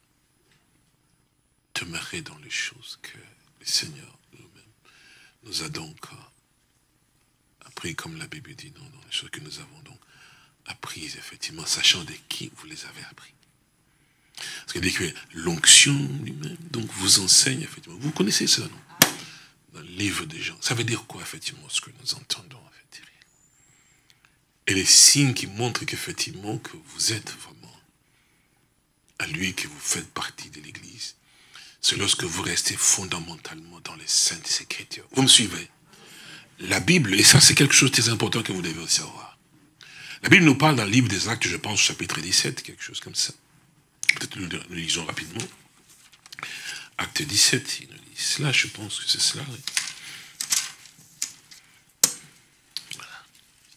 Speaker 3: demeurer dans les choses que le Seigneur nous-mêmes nous a donc appris, comme la Bible dit, non, dans les choses que nous avons donc apprises, effectivement, sachant de qui vous les avez appris. Parce qu'il dit que l'onction lui-même, donc, vous enseigne, effectivement. Vous connaissez ça, non? Dans le livre des gens. Ça veut dire quoi, effectivement, ce que nous entendons, en fait, et les signes qui montrent qu'effectivement, que vous êtes vraiment à lui, que vous faites partie de l'Église, c'est lorsque vous restez fondamentalement dans les saintes Écritures. Vous me suivez? La Bible, et ça c'est quelque chose de très important que vous devez aussi savoir. La Bible nous parle dans le livre des Actes, je pense, chapitre dix-sept, quelque chose comme ça. Peut-être nous le lisons rapidement. Acte dix-sept, il nous dit cela, je pense que c'est cela. Oui. Voilà.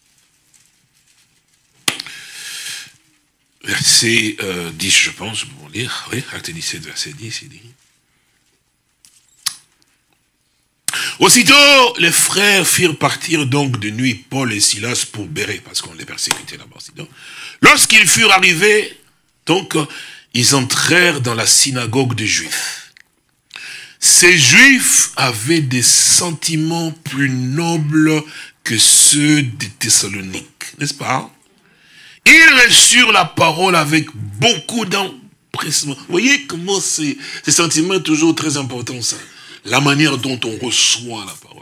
Speaker 3: Verset euh, dix, je pense, pour lire. Oui, Acte dix-sept, verset dix, il dit. Aussitôt, les frères firent partir donc de nuit Paul et Silas pour Bérée, parce qu'on les persécutait là-bas. Lorsqu'ils furent arrivés, donc, ils entrèrent dans la synagogue des Juifs. Ces Juifs avaient des sentiments plus nobles que ceux des Thessaloniques, n'est-ce pas? Ils reçurent la parole avec beaucoup d'empressement. Vous voyez comment c'est, ces sentiments toujours très importants, ça. La manière dont on reçoit la parole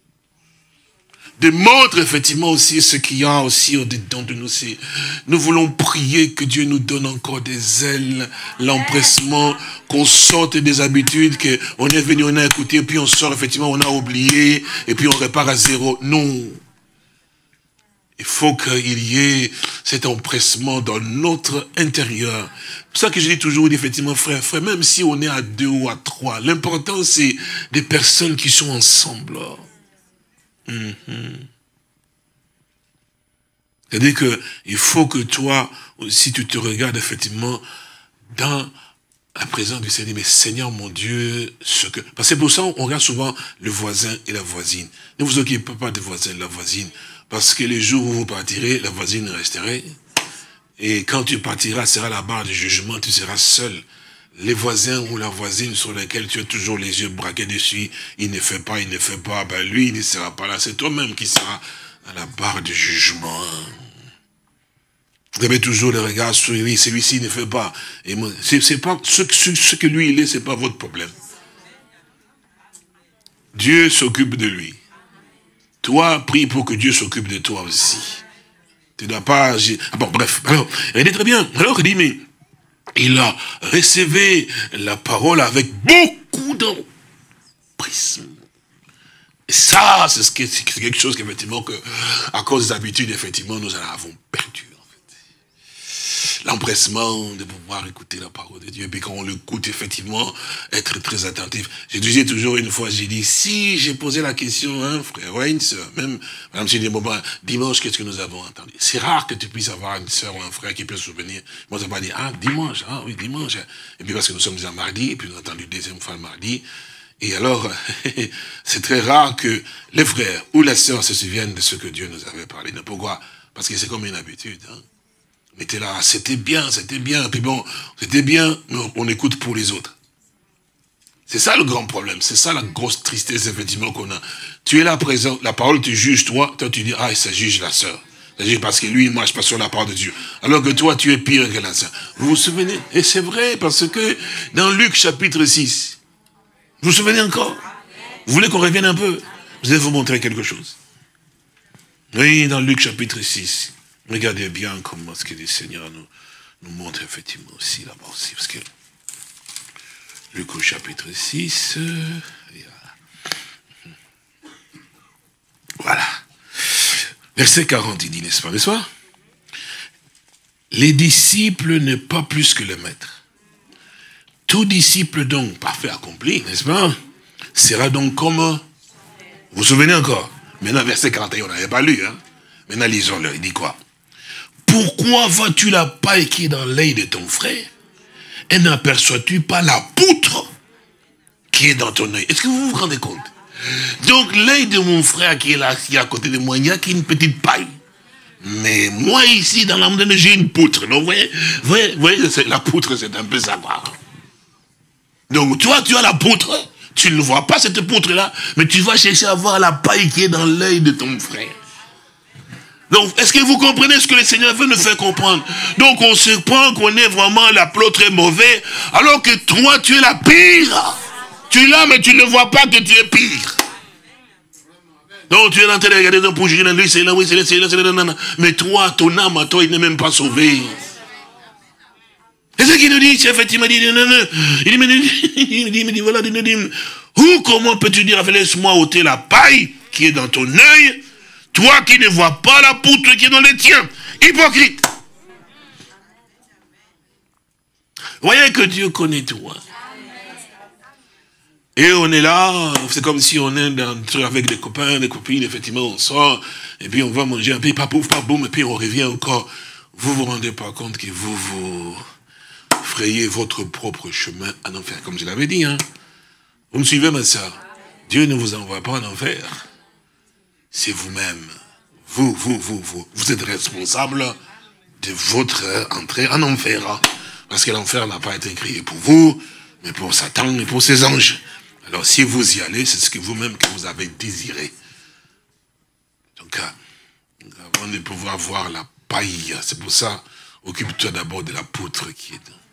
Speaker 3: démontre effectivement aussi ce qu'il y a aussi au-dedans de nous. Nous voulons prier que Dieu nous donne encore des ailes, l'empressement, qu'on sorte des habitudes, qu'on est venu, on a écouté, puis on sort, effectivement, on a oublié, et puis on repart à zéro. Non. Il faut qu'il y ait cet empressement dans notre intérieur. C'est pour ça que je dis toujours, effectivement, frère, frère, même si on est à deux ou à trois, l'important c'est des personnes qui sont ensemble. Mm-hmm. C'est-à-dire qu'il faut que toi, si tu te regardes effectivement dans la présence du Seigneur, mais Seigneur mon Dieu, ce que... Parce que pour ça, on regarde souvent le voisin et la voisine. Ne vous occupez pas du voisin et de la voisine, parce que les jours où vous partirez, la voisine resterait. Et quand tu partiras, sera la barre du jugement, tu seras seul. les voisins ou la voisine sur lesquels tu as toujours les yeux braqués dessus, il ne fait pas, il ne fait pas, ben lui, il ne sera pas là. C'est toi-même qui seras à la barre du jugement. Vous avez toujours le regard sur lui, celui-ci ne fait pas. Et c'est pas ce, ce, ce que lui il est, c'est pas votre problème. Dieu s'occupe de lui. Toi, prie pour que Dieu s'occupe de toi aussi. Tu n'as pas... Ah bon, bref. Alors, il est très bien. Alors, il dit, mais il a recevé la parole avec beaucoup d'empressement. Et ça, c'est quelque chose qu'effectivement, que, à cause des habitudes, effectivement, nous en avons perdu. L'empressement de pouvoir écouter la parole de Dieu. Et puis quand on l'écoute, effectivement, être très attentif. Je disais toujours une fois, j'ai dit, si j'ai posé la question, hein, frère Wayne, même, madame, j'ai dit, bon, ben, dimanche, qu'est-ce que nous avons entendu? C'est rare que tu puisses avoir une soeur ou un frère qui peut se souvenir. Moi, ça va dire, ah, dimanche, ah, oui, dimanche. Et puis parce que nous sommes déjà mardi, et puis nous avons entendu deuxième fois mardi. Et alors, c'est très rare que les frères ou la sœur se souviennent de ce que Dieu nous avait parlé. Pourquoi? Parce que c'est comme une habitude, hein. On était là, c'était bien, c'était bien, puis bon, c'était bien, mais on écoute pour les autres. C'est ça le grand problème, c'est ça la grosse tristesse, effectivement, qu'on a. Tu es là présent, la parole te juge, toi, toi tu dis, ah, ça juge la sœur. Ça juge parce que lui, il ne marche pas sur la parole de Dieu. Alors que toi, tu es pire que la sœur. Vous vous souvenez? Et c'est vrai, parce que dans Luc chapitre six, vous vous souvenez encore? Vous voulez qu'on revienne un peu? Je vais vous montrer quelque chose. Oui, dans Luc chapitre six. Regardez bien comment ce que le Seigneur nous, nous montre effectivement aussi là-bas aussi. Parce que Luc au chapitre six, euh, voilà. voilà. Verset quarante, il dit, n'est-ce pas, n'est-ce pas? Les disciples n'est pas plus que le maître. Tout disciple donc parfait accompli, n'est-ce pas, sera donc comme... Vous vous souvenez encore? Maintenant, verset quarante et un, on n'avait pas lu, hein? Maintenant, lisons-le, il dit quoi? Pourquoi vois-tu la paille qui est dans l'œil de ton frère et n'aperçois-tu pas la poutre qui est dans ton œil? Est-ce que vous vous rendez compte? Donc l'œil de mon frère qui est là, qui est à côté de moi, il n'y a qu'une petite paille. Mais moi ici, dans l'âme de Dieu, j'ai une poutre. Donc vous voyez, vous voyez, vous voyez la poutre, c'est un peu ça, quoi. Donc toi, tu as la poutre, tu ne vois pas cette poutre-là, mais tu vas chercher à voir la paille qui est dans l'œil de ton frère. Donc, est-ce que vous comprenez ce que le Seigneur veut nous faire comprendre? Donc, on se prend qu'on est vraiment l'apôtre très mauvais, alors que toi, tu es la pire. Tu es là, mais tu ne vois pas que tu es pire. Donc, tu es en train de regarder donc, pour juger dans lui, c'est là, oui, c'est là, c'est là, c'est là, là, mais toi, ton âme, à toi, il n'est même pas sauvé. C'est ce qu'il nous dit, c'est effectivement, il dit, non, non, il me dit, il dit, il dit, voilà, il dit, ou comment peux-tu dire, laisse-moi ôter la paille qui est dans ton œil, toi qui ne vois pas la poutre qui est dans les tiens, hypocrite. Voyez que Dieu connaît tout. Hein? Et on est là, c'est comme si on est dans, avec des copains, des copines, effectivement, on sort, et puis on va manger un peu, pas pouf, pas boum, et puis on revient encore. Vous vous rendez pas compte que vous vous frayez votre propre chemin en enfer, comme je l'avais dit. Hein? Vous me suivez, ma soeur? Dieu ne vous envoie pas en enfer. C'est vous-même. Vous, vous, vous, vous. Vous êtes responsable de votre entrée en enfer. Hein? Parce que l'enfer n'a pas été créé pour vous, mais pour Satan et pour ses anges. Alors si vous y allez, c'est ce que vous-même que vous avez désiré. Donc, avant de pouvoir voir la paille, c'est pour ça, occupe-toi d'abord de la poutre qui est dedans.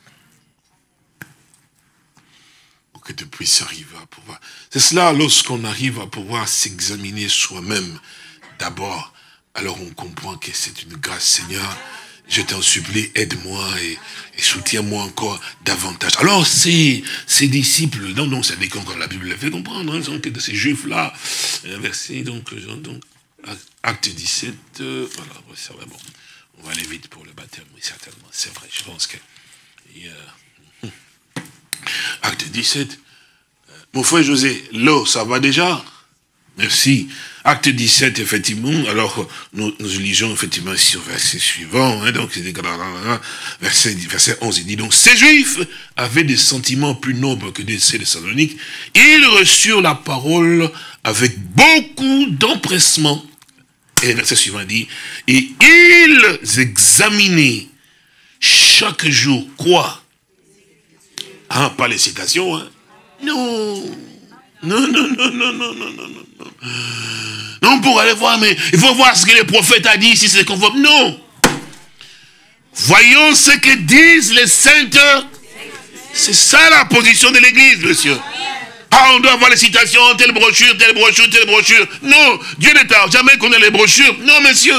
Speaker 3: Pour que tu puisses arriver à pouvoir. C'est cela, lorsqu'on arrive à pouvoir s'examiner soi-même, d'abord, alors on comprend que c'est une grâce, Seigneur. Je t'en supplie, aide-moi et, et soutiens-moi encore davantage. Alors, ces, ces disciples, non, non, c'est comme la Bible le fait comprendre, hein, donc, de ces juifs-là, verset, donc, donc, acte dix-sept, euh, voilà, c'est vrai, bon, on va aller vite pour le baptême, oui, certainement, c'est vrai, je pense que, et, euh, acte dix-sept, euh, mon frère José, l'eau, ça va déjà? Merci. Acte dix-sept, effectivement, alors nous, nous lisons effectivement sur le verset suivant, hein, donc verset, verset onze, il dit donc, ces Juifs avaient des sentiments plus nobles que ceux des Thessaloniques, ils reçurent la parole avec beaucoup d'empressement, et le verset suivant dit, et ils examinaient chaque jour, quoi? Ah, pas les citations, hein. Non. Non, non, non, non, non, non, non, non. Non, pour aller voir, mais il faut voir ce que le prophète a dit, si c'est conforme. Non. Voyons ce que disent les saintes. C'est ça la position de l'église, monsieur. Ah, on doit avoir les citations, telle brochure, telle brochure, telle brochure. Non, Dieu ne t'a jamais connu les brochures. Non, monsieur.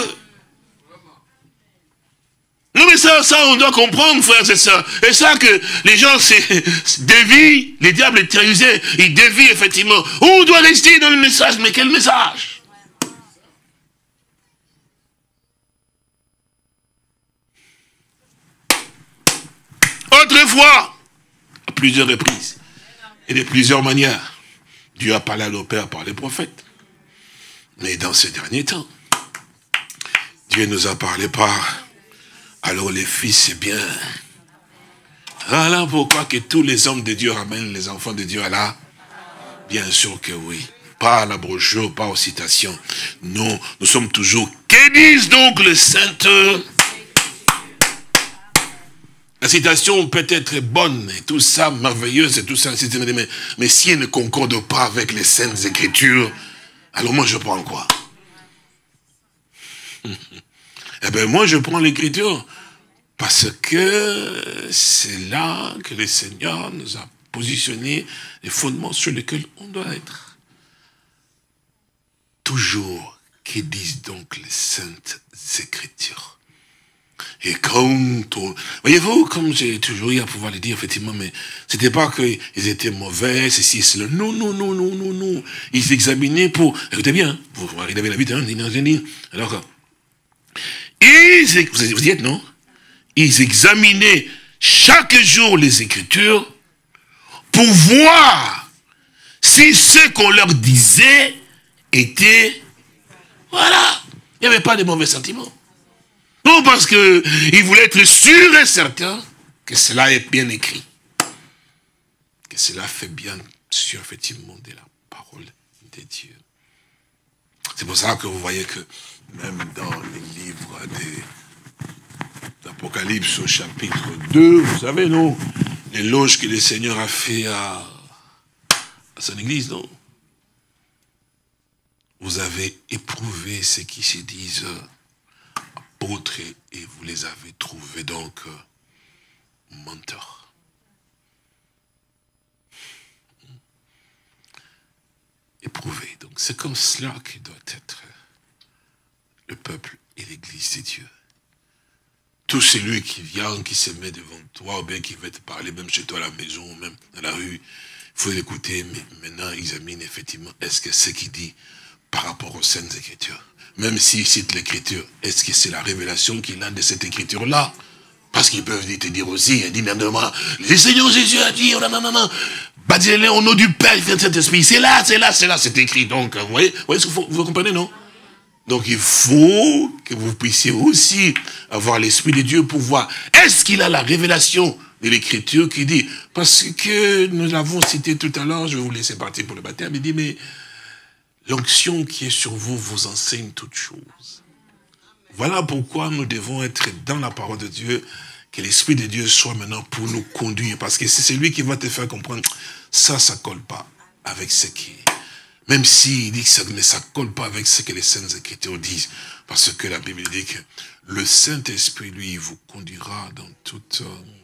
Speaker 3: Non, mais ça, ça, on doit comprendre, frère, c'est ça. Et ça que les gens dévient, les diables est terrorisé, ils dévient effectivement. On doit rester dans le message, mais quel message? Autrefois, à plusieurs reprises, et de plusieurs manières, Dieu a parlé à nos pères par les prophètes. Mais dans ces derniers temps, Dieu nous a parlé par... Alors les fils, c'est bien. Voilà pourquoi que tous les hommes de Dieu ramènent les enfants de Dieu à là. Bien sûr que oui. Pas à la brochure, pas aux citations. Non, nous sommes toujours... Que disent donc les saintes? La citation peut être bonne, et tout ça, merveilleuse, et tout ça, mais, mais si elle ne concorde pas avec les saintes écritures, alors moi je prends quoi? Eh bien, moi, je prends l'écriture parce que c'est là que le Seigneur nous a positionné les fondements sur lesquels on doit être. Toujours, que disent donc les saintes écritures? Et quand on... Voyez-vous, comme j'ai toujours eu à pouvoir le dire, effectivement, mais c'était pas qu'ils étaient mauvais, ceci, cela. Non, non, non, non, non, non. Ils examinaient pour... Écoutez bien, vous avez la vie d'un hein, alors... Ils, vous y êtes, non? Ils examinaient chaque jour les Écritures pour voir si ce qu'on leur disait était... Voilà. Il n'y avait pas de mauvais sentiments. Non, parce qu'ils voulaient être sûrs et certains que cela est bien écrit. Que cela fait bien sûr, effectivement, de la parole de Dieu. C'est pour ça que vous voyez que même dans les livres d'Apocalypse au chapitre deux, vous savez, non? L'éloge que le Seigneur a fait à, à son église, non? Vous avez éprouvé ceux qui se disent apôtres et vous les avez trouvés donc menteurs. Éprouvés. Donc c'est comme cela qu'il doit être le peuple et l'église de Dieu. Tout celui qui vient, qui se met devant toi, ou bien qui veut te parler, même chez toi à la maison, ou même dans la rue, il faut l'écouter, mais maintenant examine effectivement, est-ce que ce qu'il dit par rapport aux saintes écritures, même s'il cite l'écriture, est-ce que c'est la révélation qu'il a de cette écriture-là? Parce qu'ils peuvent te dire aussi, il dit, mais le Seigneur Jésus a dit, non, non, non, non, baptisez-les au nom du Père et de Saint-Esprit, c'est là, c'est là, c'est là, c'est écrit. Donc, vous voyez, vous, voyez ce que vous, vous comprenez, non? Donc il faut que vous puissiez aussi avoir l'Esprit de Dieu pour voir, est-ce qu'il a la révélation de l'écriture qui dit, parce que nous l'avons cité tout à l'heure, je vais vous laisser partir pour le baptême, il dit, mais l'onction qui est sur vous vous enseigne toutes choses. Voilà pourquoi nous devons être dans la parole de Dieu, que l'Esprit de Dieu soit maintenant pour nous conduire, parce que c'est celui qui va te faire comprendre, ça, ça ne colle pas avec ce qui est. Même s'il dit que ça ne ça colle pas avec ce que les saintes écritures disent. Parce que la Bible dit que le Saint-Esprit, lui, vous conduira dans toute...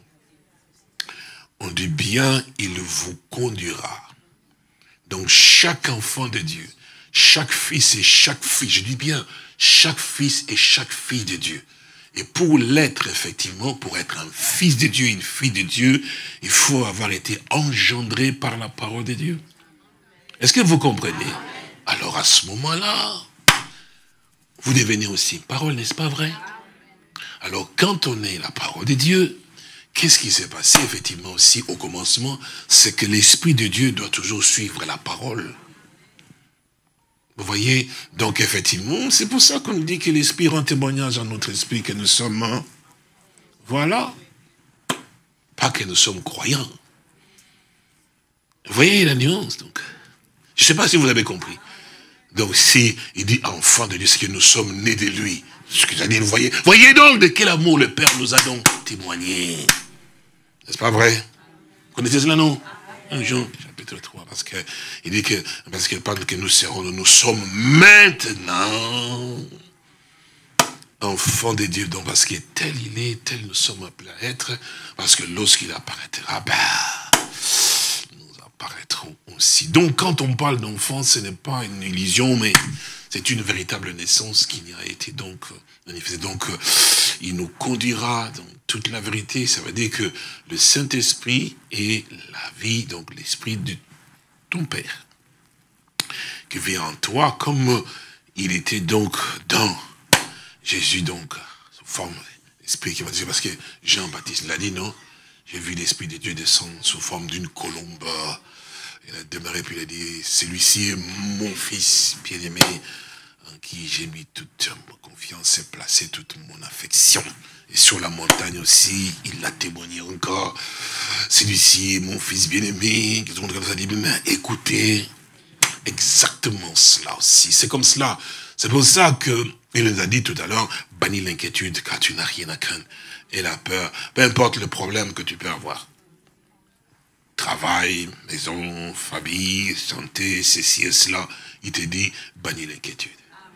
Speaker 3: On dit bien, il vous conduira. Donc chaque enfant de Dieu, chaque fils et chaque fille, je dis bien, chaque fils et chaque fille de Dieu. Et pour l'être, effectivement, pour être un fils de Dieu, une fille de Dieu, il faut avoir été engendré par la parole de Dieu. Est-ce que vous comprenez? Alors à ce moment-là, vous devenez aussi parole, n'est-ce pas vrai? Alors quand on est la parole de Dieu, qu'est-ce qui s'est passé effectivement aussi au commencement? C'est que l'Esprit de Dieu doit toujours suivre la parole. Vous voyez? Donc effectivement, c'est pour ça qu'on dit que l'Esprit rend témoignage à notre esprit que nous sommes... Voilà. Pas que nous sommes croyants. Vous voyez la nuance donc? Je ne sais pas si vous avez compris. Donc, si il dit enfant de Dieu, c'est que nous sommes nés de lui. Ce que j'allais dire, vous voyez, voyez donc de quel amour le Père nous a donc témoigné. N'est-ce pas vrai? Connaissez cela, non? Un Jean, chapitre trois, parce que il dit que, parce qu'il parle que nous serons, nous sommes maintenant enfants de Dieu, donc parce que tel il est, tel nous sommes appelés à être, parce que lorsqu'il apparaîtra, ben, nous apparaîtrons aussi. Donc quand on parle d'enfant, ce n'est pas une illusion, mais c'est une véritable naissance qui a été donc manifestée. Donc il nous conduira dans toute la vérité. Ça veut dire que le Saint-Esprit est la vie, donc l'esprit de ton Père, qui vient en toi, comme il était donc dans Jésus, donc, sous forme d'esprit qui va dire, parce que Jean-Baptiste l'a dit, non? J'ai vu l'Esprit de Dieu descendre sous forme d'une colombe. Il a demeuré, puis il a dit, celui-ci est mon fils bien-aimé, en qui j'ai mis toute ma confiance et placé toute mon affection. Et sur la montagne aussi, il l'a témoigné encore. Celui-ci est mon fils bien-aimé. Écoutez, exactement cela aussi. C'est comme cela. C'est pour ça que il nous a dit tout à l'heure, bannis l'inquiétude car tu n'as rien à craindre. Et la peur, peu importe le problème que tu peux avoir. Travail, maison, famille, santé, ceci et cela. Il te dit, bannis l'inquiétude.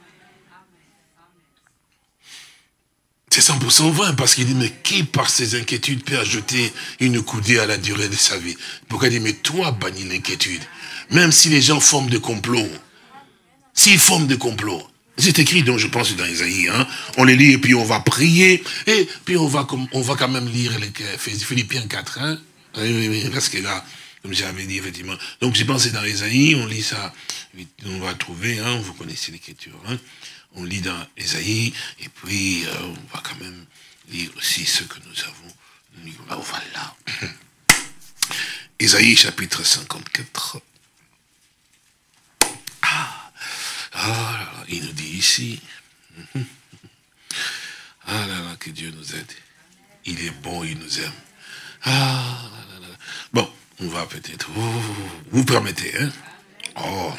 Speaker 3: C'est cent pour cent vrai, parce qu'il dit, mais qui par ses inquiétudes peut ajouter une coudée à la durée de sa vie? Pourquoi il dit, mais toi, bannis l'inquiétude. Même si les gens forment des complots, s'ils forment des complots, c'est écrit, donc je pense dans Isaïe, hein, on les lit et puis on va prier, et puis on va, on va quand même lire les Philippiens quatre, hein, parce que là, comme j'avais dit, effectivement, donc je pense que dans Isaïe, on lit ça, on va trouver, hein, vous connaissez l'écriture, hein, on lit dans Isaïe, et puis euh, on va quand même lire aussi ce que nous avons, oh, voilà, Isaïe chapitre cinquante-quatre, ah, ah là là, il nous dit ici, ah là là, que Dieu nous aide. Il est bon, il nous aime. Ah là là là. Bon, on va peut-être, oh, vous permettez, hein? Oh,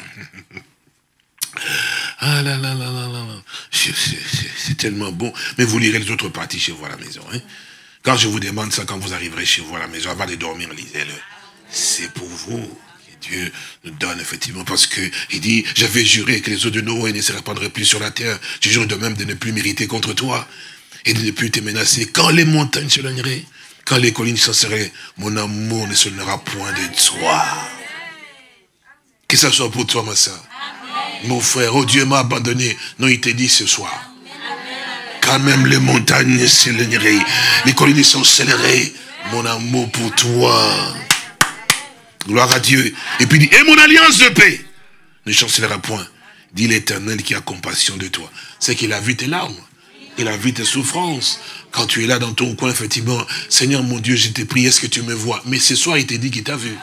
Speaker 3: ah là là là là là, c'est tellement bon. Mais vous lirez les autres parties chez vous à la maison, hein? Quand je vous demande ça, quand vous arriverez chez vous à la maison, avant de dormir, lisez-le. C'est pour vous. Dieu nous donne effectivement, parce que il dit, j'avais juré que les eaux de Noé ne se répandraient plus sur la terre. Je jure de même de ne plus mériter contre toi et de ne plus te menacer. Quand les montagnes s'éloigneraient, quand les collines s'asseraient, mon amour ne s'éloignera point de toi. Que ça soit pour toi, ma soeur. Mon frère, oh Dieu m'a abandonné. Non, il te dit ce soir. Quand même les montagnes s'éloigneraient, les collines s'asseraient, mon amour pour toi. Gloire à Dieu. Et puis dit, et mon alliance de paix ne chancellera point. Dit l'Éternel qui a compassion de toi. C'est qu'il a vu tes larmes. Il a vu tes souffrances. Quand tu es là dans ton coin, effectivement, Seigneur mon Dieu, je t'ai prié, est-ce que tu me vois? Mais ce soir, il t'a dit qu'il t'a vu.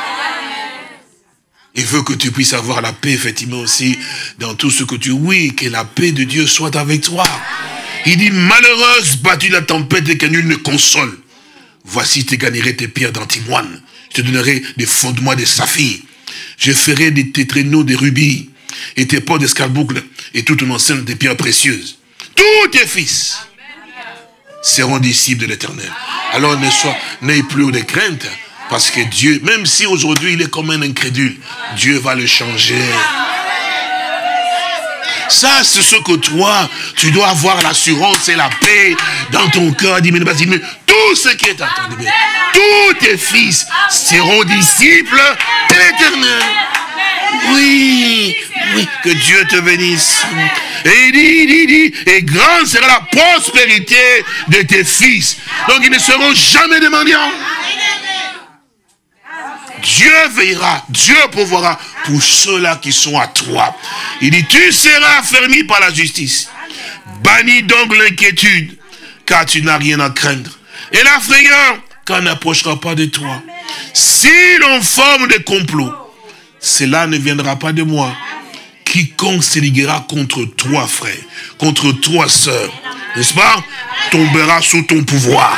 Speaker 3: Il veut que tu puisses avoir la paix, effectivement, aussi, dans tout ce que tu... Oui, que la paix de Dieu soit avec toi. Il dit, malheureuse, battu la tempête et que nul ne console. Voici, je te gagnerai tes pierres d'antimoine. Je te donnerai des fondements de saphir. Je ferai de tes traîneaux des rubis et tes portes d'escarboucle et toute une enceinte de pierres précieuses. Tous tes fils seront disciples de l'Éternel. Alors ne sois, n'aie plus de crainte, parce que Dieu, même si aujourd'hui il est comme un incrédule, Dieu va le changer. Ça, c'est ce que toi, tu dois avoir l'assurance et la paix dans ton cœur. Dis, mais tout ce qui est à ton début, tous tes fils seront disciples de l'Éternel. Oui, oui, que Dieu te bénisse. Et il dit, il dit, il dit, et grande sera la prospérité de tes fils. Donc ils ne seront jamais des mendiants. Dieu veillera, Dieu pourvoira pour ceux-là qui sont à toi. Il dit, tu seras affermi par la justice. Bannis donc l'inquiétude, car tu n'as rien à craindre. Et la frayeur, car n'approchera pas de toi. Si l'on forme des complots, cela ne viendra pas de moi. Quiconque se liguera contre toi, frère, contre toi, sœur, n'est-ce pas, tombera sous ton pouvoir.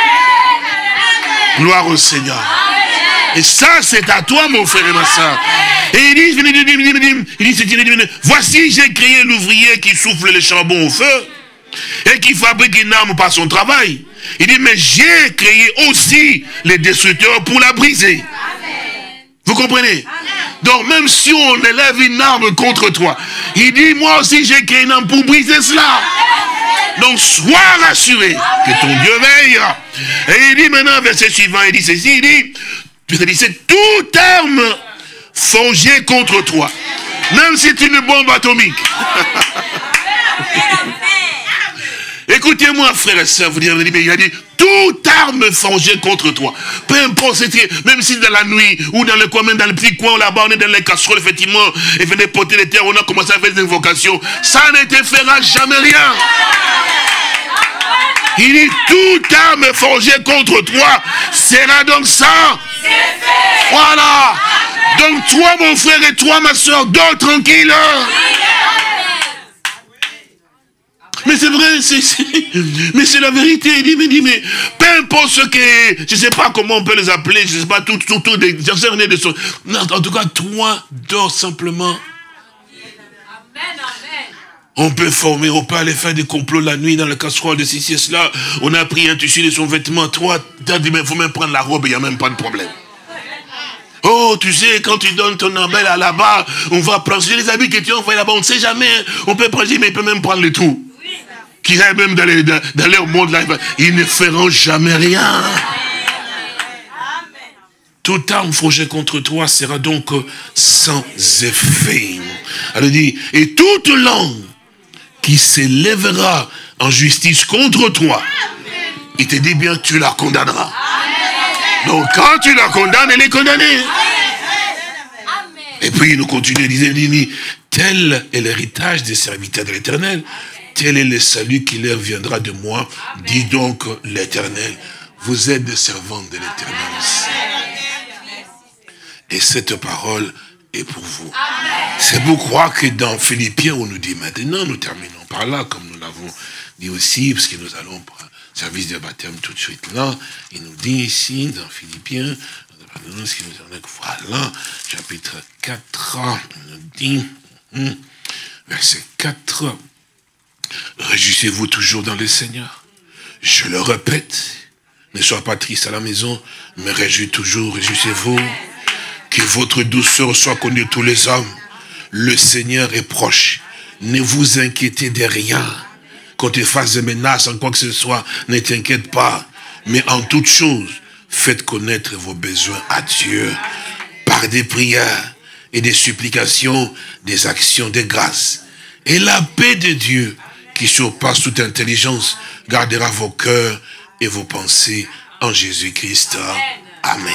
Speaker 3: Gloire au Seigneur. Et ça, c'est à toi, mon frère et ma soeur. Et il dit, il dit, voici, j'ai créé l'ouvrier qui souffle le charbon au feu et qui fabrique une arme par son travail. Il dit, mais j'ai créé aussi les destructeurs pour la briser. Vous comprenez? Donc même si on élève une arme contre toi, il dit, moi aussi j'ai créé une arme pour briser cela. Donc sois rassuré que ton Dieu veille. Et il dit maintenant, verset suivant, il dit ceci, il dit, il dit c'est toute arme forgée contre toi, même si c'est une bombe atomique. Écoutez-moi, frères et sœurs, vous dire, il a dit, toute arme forgée contre toi, peu importe, c'était, même si dans la nuit, ou dans le coin, même dans le petit coin, là-bas, on est dans les casseroles, effectivement, et venait porter les terres, on a commencé à faire des invocations, ça ne te fera jamais rien. Il dit, toute arme forgée contre toi sera donc ça. Voilà. Donc toi, mon frère, et toi, ma soeur, dors tranquille. Mais c'est vrai, c'est, c'est, mais c'est la vérité. Il dit, mais, dit, mais peu importe ce que, je ne sais pas comment on peut les appeler, je ne sais pas, tout, tout, tout, des, j'en sais rien de ça. En tout cas, toi, dors simplement. On peut former, on peut aller faire des complots la nuit dans le casserole de ceci et cela. On a pris un tissu de son vêtement. Toi, tu as dit, mais il faut même prendre la robe, il n'y a même pas de problème. Oh, tu sais, quand tu donnes ton habel à là-bas, on va prendre les habits que tu as envoyés là-bas, on ne sait jamais. On peut prendre, mais il peut même prendre le tout. Qui aillent même dans, les, dans, dans leur monde là, ils ne feront jamais rien. Toute arme forgée contre toi sera donc sans effet. Elle dit, et toute langue qui s'élèvera en justice contre toi, il te dit bien, tu la condamneras. Donc quand tu la condamnes, elle est condamnée. Et puis il nous continue, il disait, tel est l'héritage des serviteurs de l'Éternel, tel est le salut qui leur viendra de moi, dit donc l'Éternel. Vous êtes des servants de l'Éternel. Et cette parole est pour vous. C'est pour croire que dans Philippiens, on nous dit maintenant, nous terminons par là, comme nous l'avons dit aussi, parce que nous allons pour un service de baptême tout de suite là. Il nous dit ici, dans Philippiens, voilà, chapitre quatre, il nous dit, verset quatre, réjouissez-vous toujours dans le Seigneur. Je le répète, ne soyez pas triste à la maison, mais réjouissez toujours, réjouissez-vous. Que votre douceur soit connue de tous les hommes. Le Seigneur est proche. Ne vous inquiétez de rien. Quand il fasse des menaces, en quoi que ce soit, ne t'inquiète pas. Mais en toute chose, faites connaître vos besoins à Dieu par des prières et des supplications, des actions de grâce. Et la paix de Dieu, qui surpasse toute intelligence, gardera vos cœurs et vos pensées en Jésus-Christ. Amen.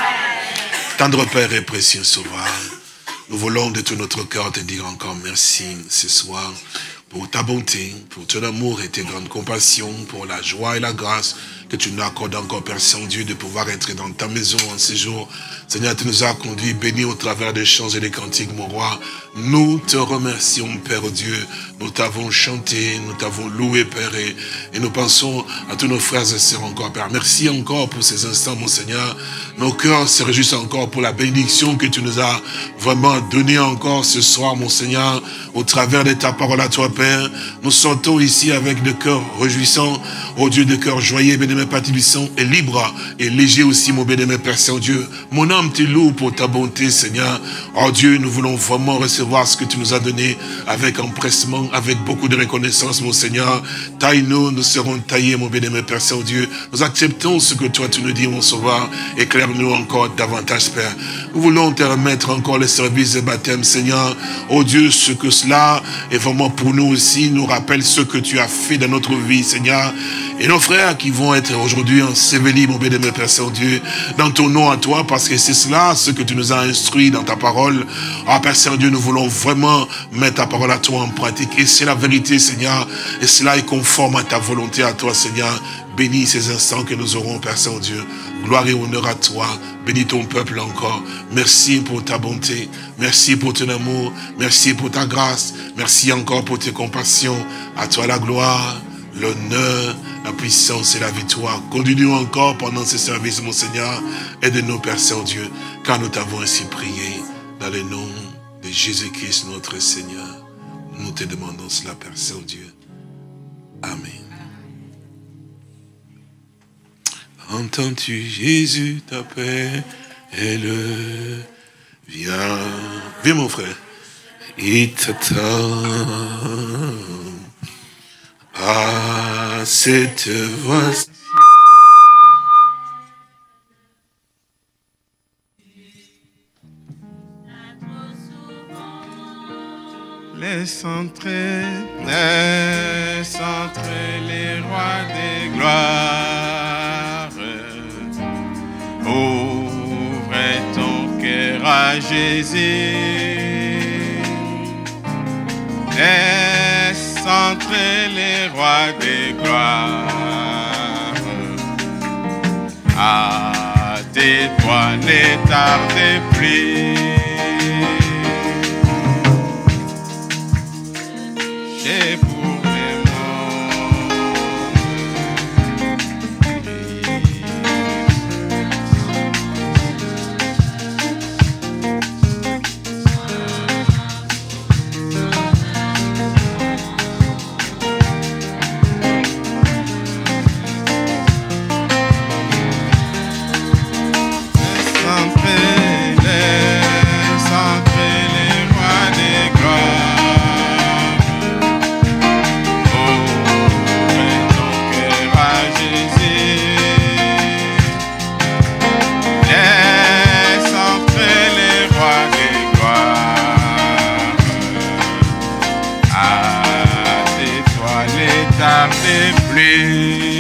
Speaker 3: Tendre Père et précieux Sauveur, nous voulons de tout notre cœur te dire encore merci ce soir pour ta bonté, pour ton amour et tes grandes compassions, pour la joie et la grâce que tu nous accordes encore, Père Saint-Dieu, de pouvoir entrer dans ta maison en ces jours. Seigneur, tu nous as conduits, bénis au travers des chants et des cantiques, mon roi. Nous te remercions, Père Dieu. Nous t'avons chanté, nous t'avons loué, Père, et, et nous pensons à tous nos frères et sœurs encore, Père. Merci encore pour ces instants, mon Seigneur. Nos cœurs se réjouissent encore pour la bénédiction que tu nous as vraiment donnée encore ce soir, mon Seigneur, au travers de ta parole à toi, Père. Nous sortons ici avec des cœurs réjouissants, ô Dieu, de cœurs joyeux, bénémoine, Père Tibissant, et libre et léger aussi, mon bénémoine, Père Saint-Dieu. Mon âme te loue pour ta bonté, Seigneur. Oh Dieu, nous voulons vraiment recevoir ce que tu nous as donné avec empressement, avec beaucoup de reconnaissance, mon Seigneur. Taille-nous, nous serons taillés, mon bien-aimé Père Saint-Dieu. Nous acceptons ce que toi tu nous dis, mon Sauveur. Éclaire-nous encore davantage, Père. Nous voulons te remettre encore le service de baptême, Seigneur. Oh Dieu, ce que cela est vraiment pour nous aussi, nous rappelle ce que tu as fait dans notre vie, Seigneur. Et nos frères qui vont être aujourd'hui ensevelis, mon bien-aimé Père Saint-Dieu, dans ton nom à toi, parce que c'est cela, ce que tu nous as instruit dans ta parole. Ah, Père Saint-Dieu, nous voulons vraiment mettre ta parole à toi en pratique. Et c'est la vérité, Seigneur. Et cela est conforme à ta volonté à toi, Seigneur. Bénis ces instants que nous aurons, Père Saint-Dieu. Gloire et honneur à toi. Bénis ton peuple encore. Merci pour ta bonté. Merci pour ton amour. Merci pour ta grâce. Merci encore pour tes compassions. À toi la gloire, l'honneur, la puissance et la victoire. Continue encore pendant ce service, mon Seigneur. Aide-nous, Père Saint-Dieu, car nous t'avons ainsi prié dans le nom de Jésus-Christ, notre Seigneur. Nous te demandons cela, Père Saint-Dieu. Amen. Entends-tu Jésus t'appelle? Viens, viens mon frère. Il t'attend à cette voix.
Speaker 2: Laisse entrer, laisse entrer les rois des gloires. Ouvre ton cœur à Jésus. Laisse entrer les rois des gloires. À tes doigts ne tarde plus. Et pour les tardez plus.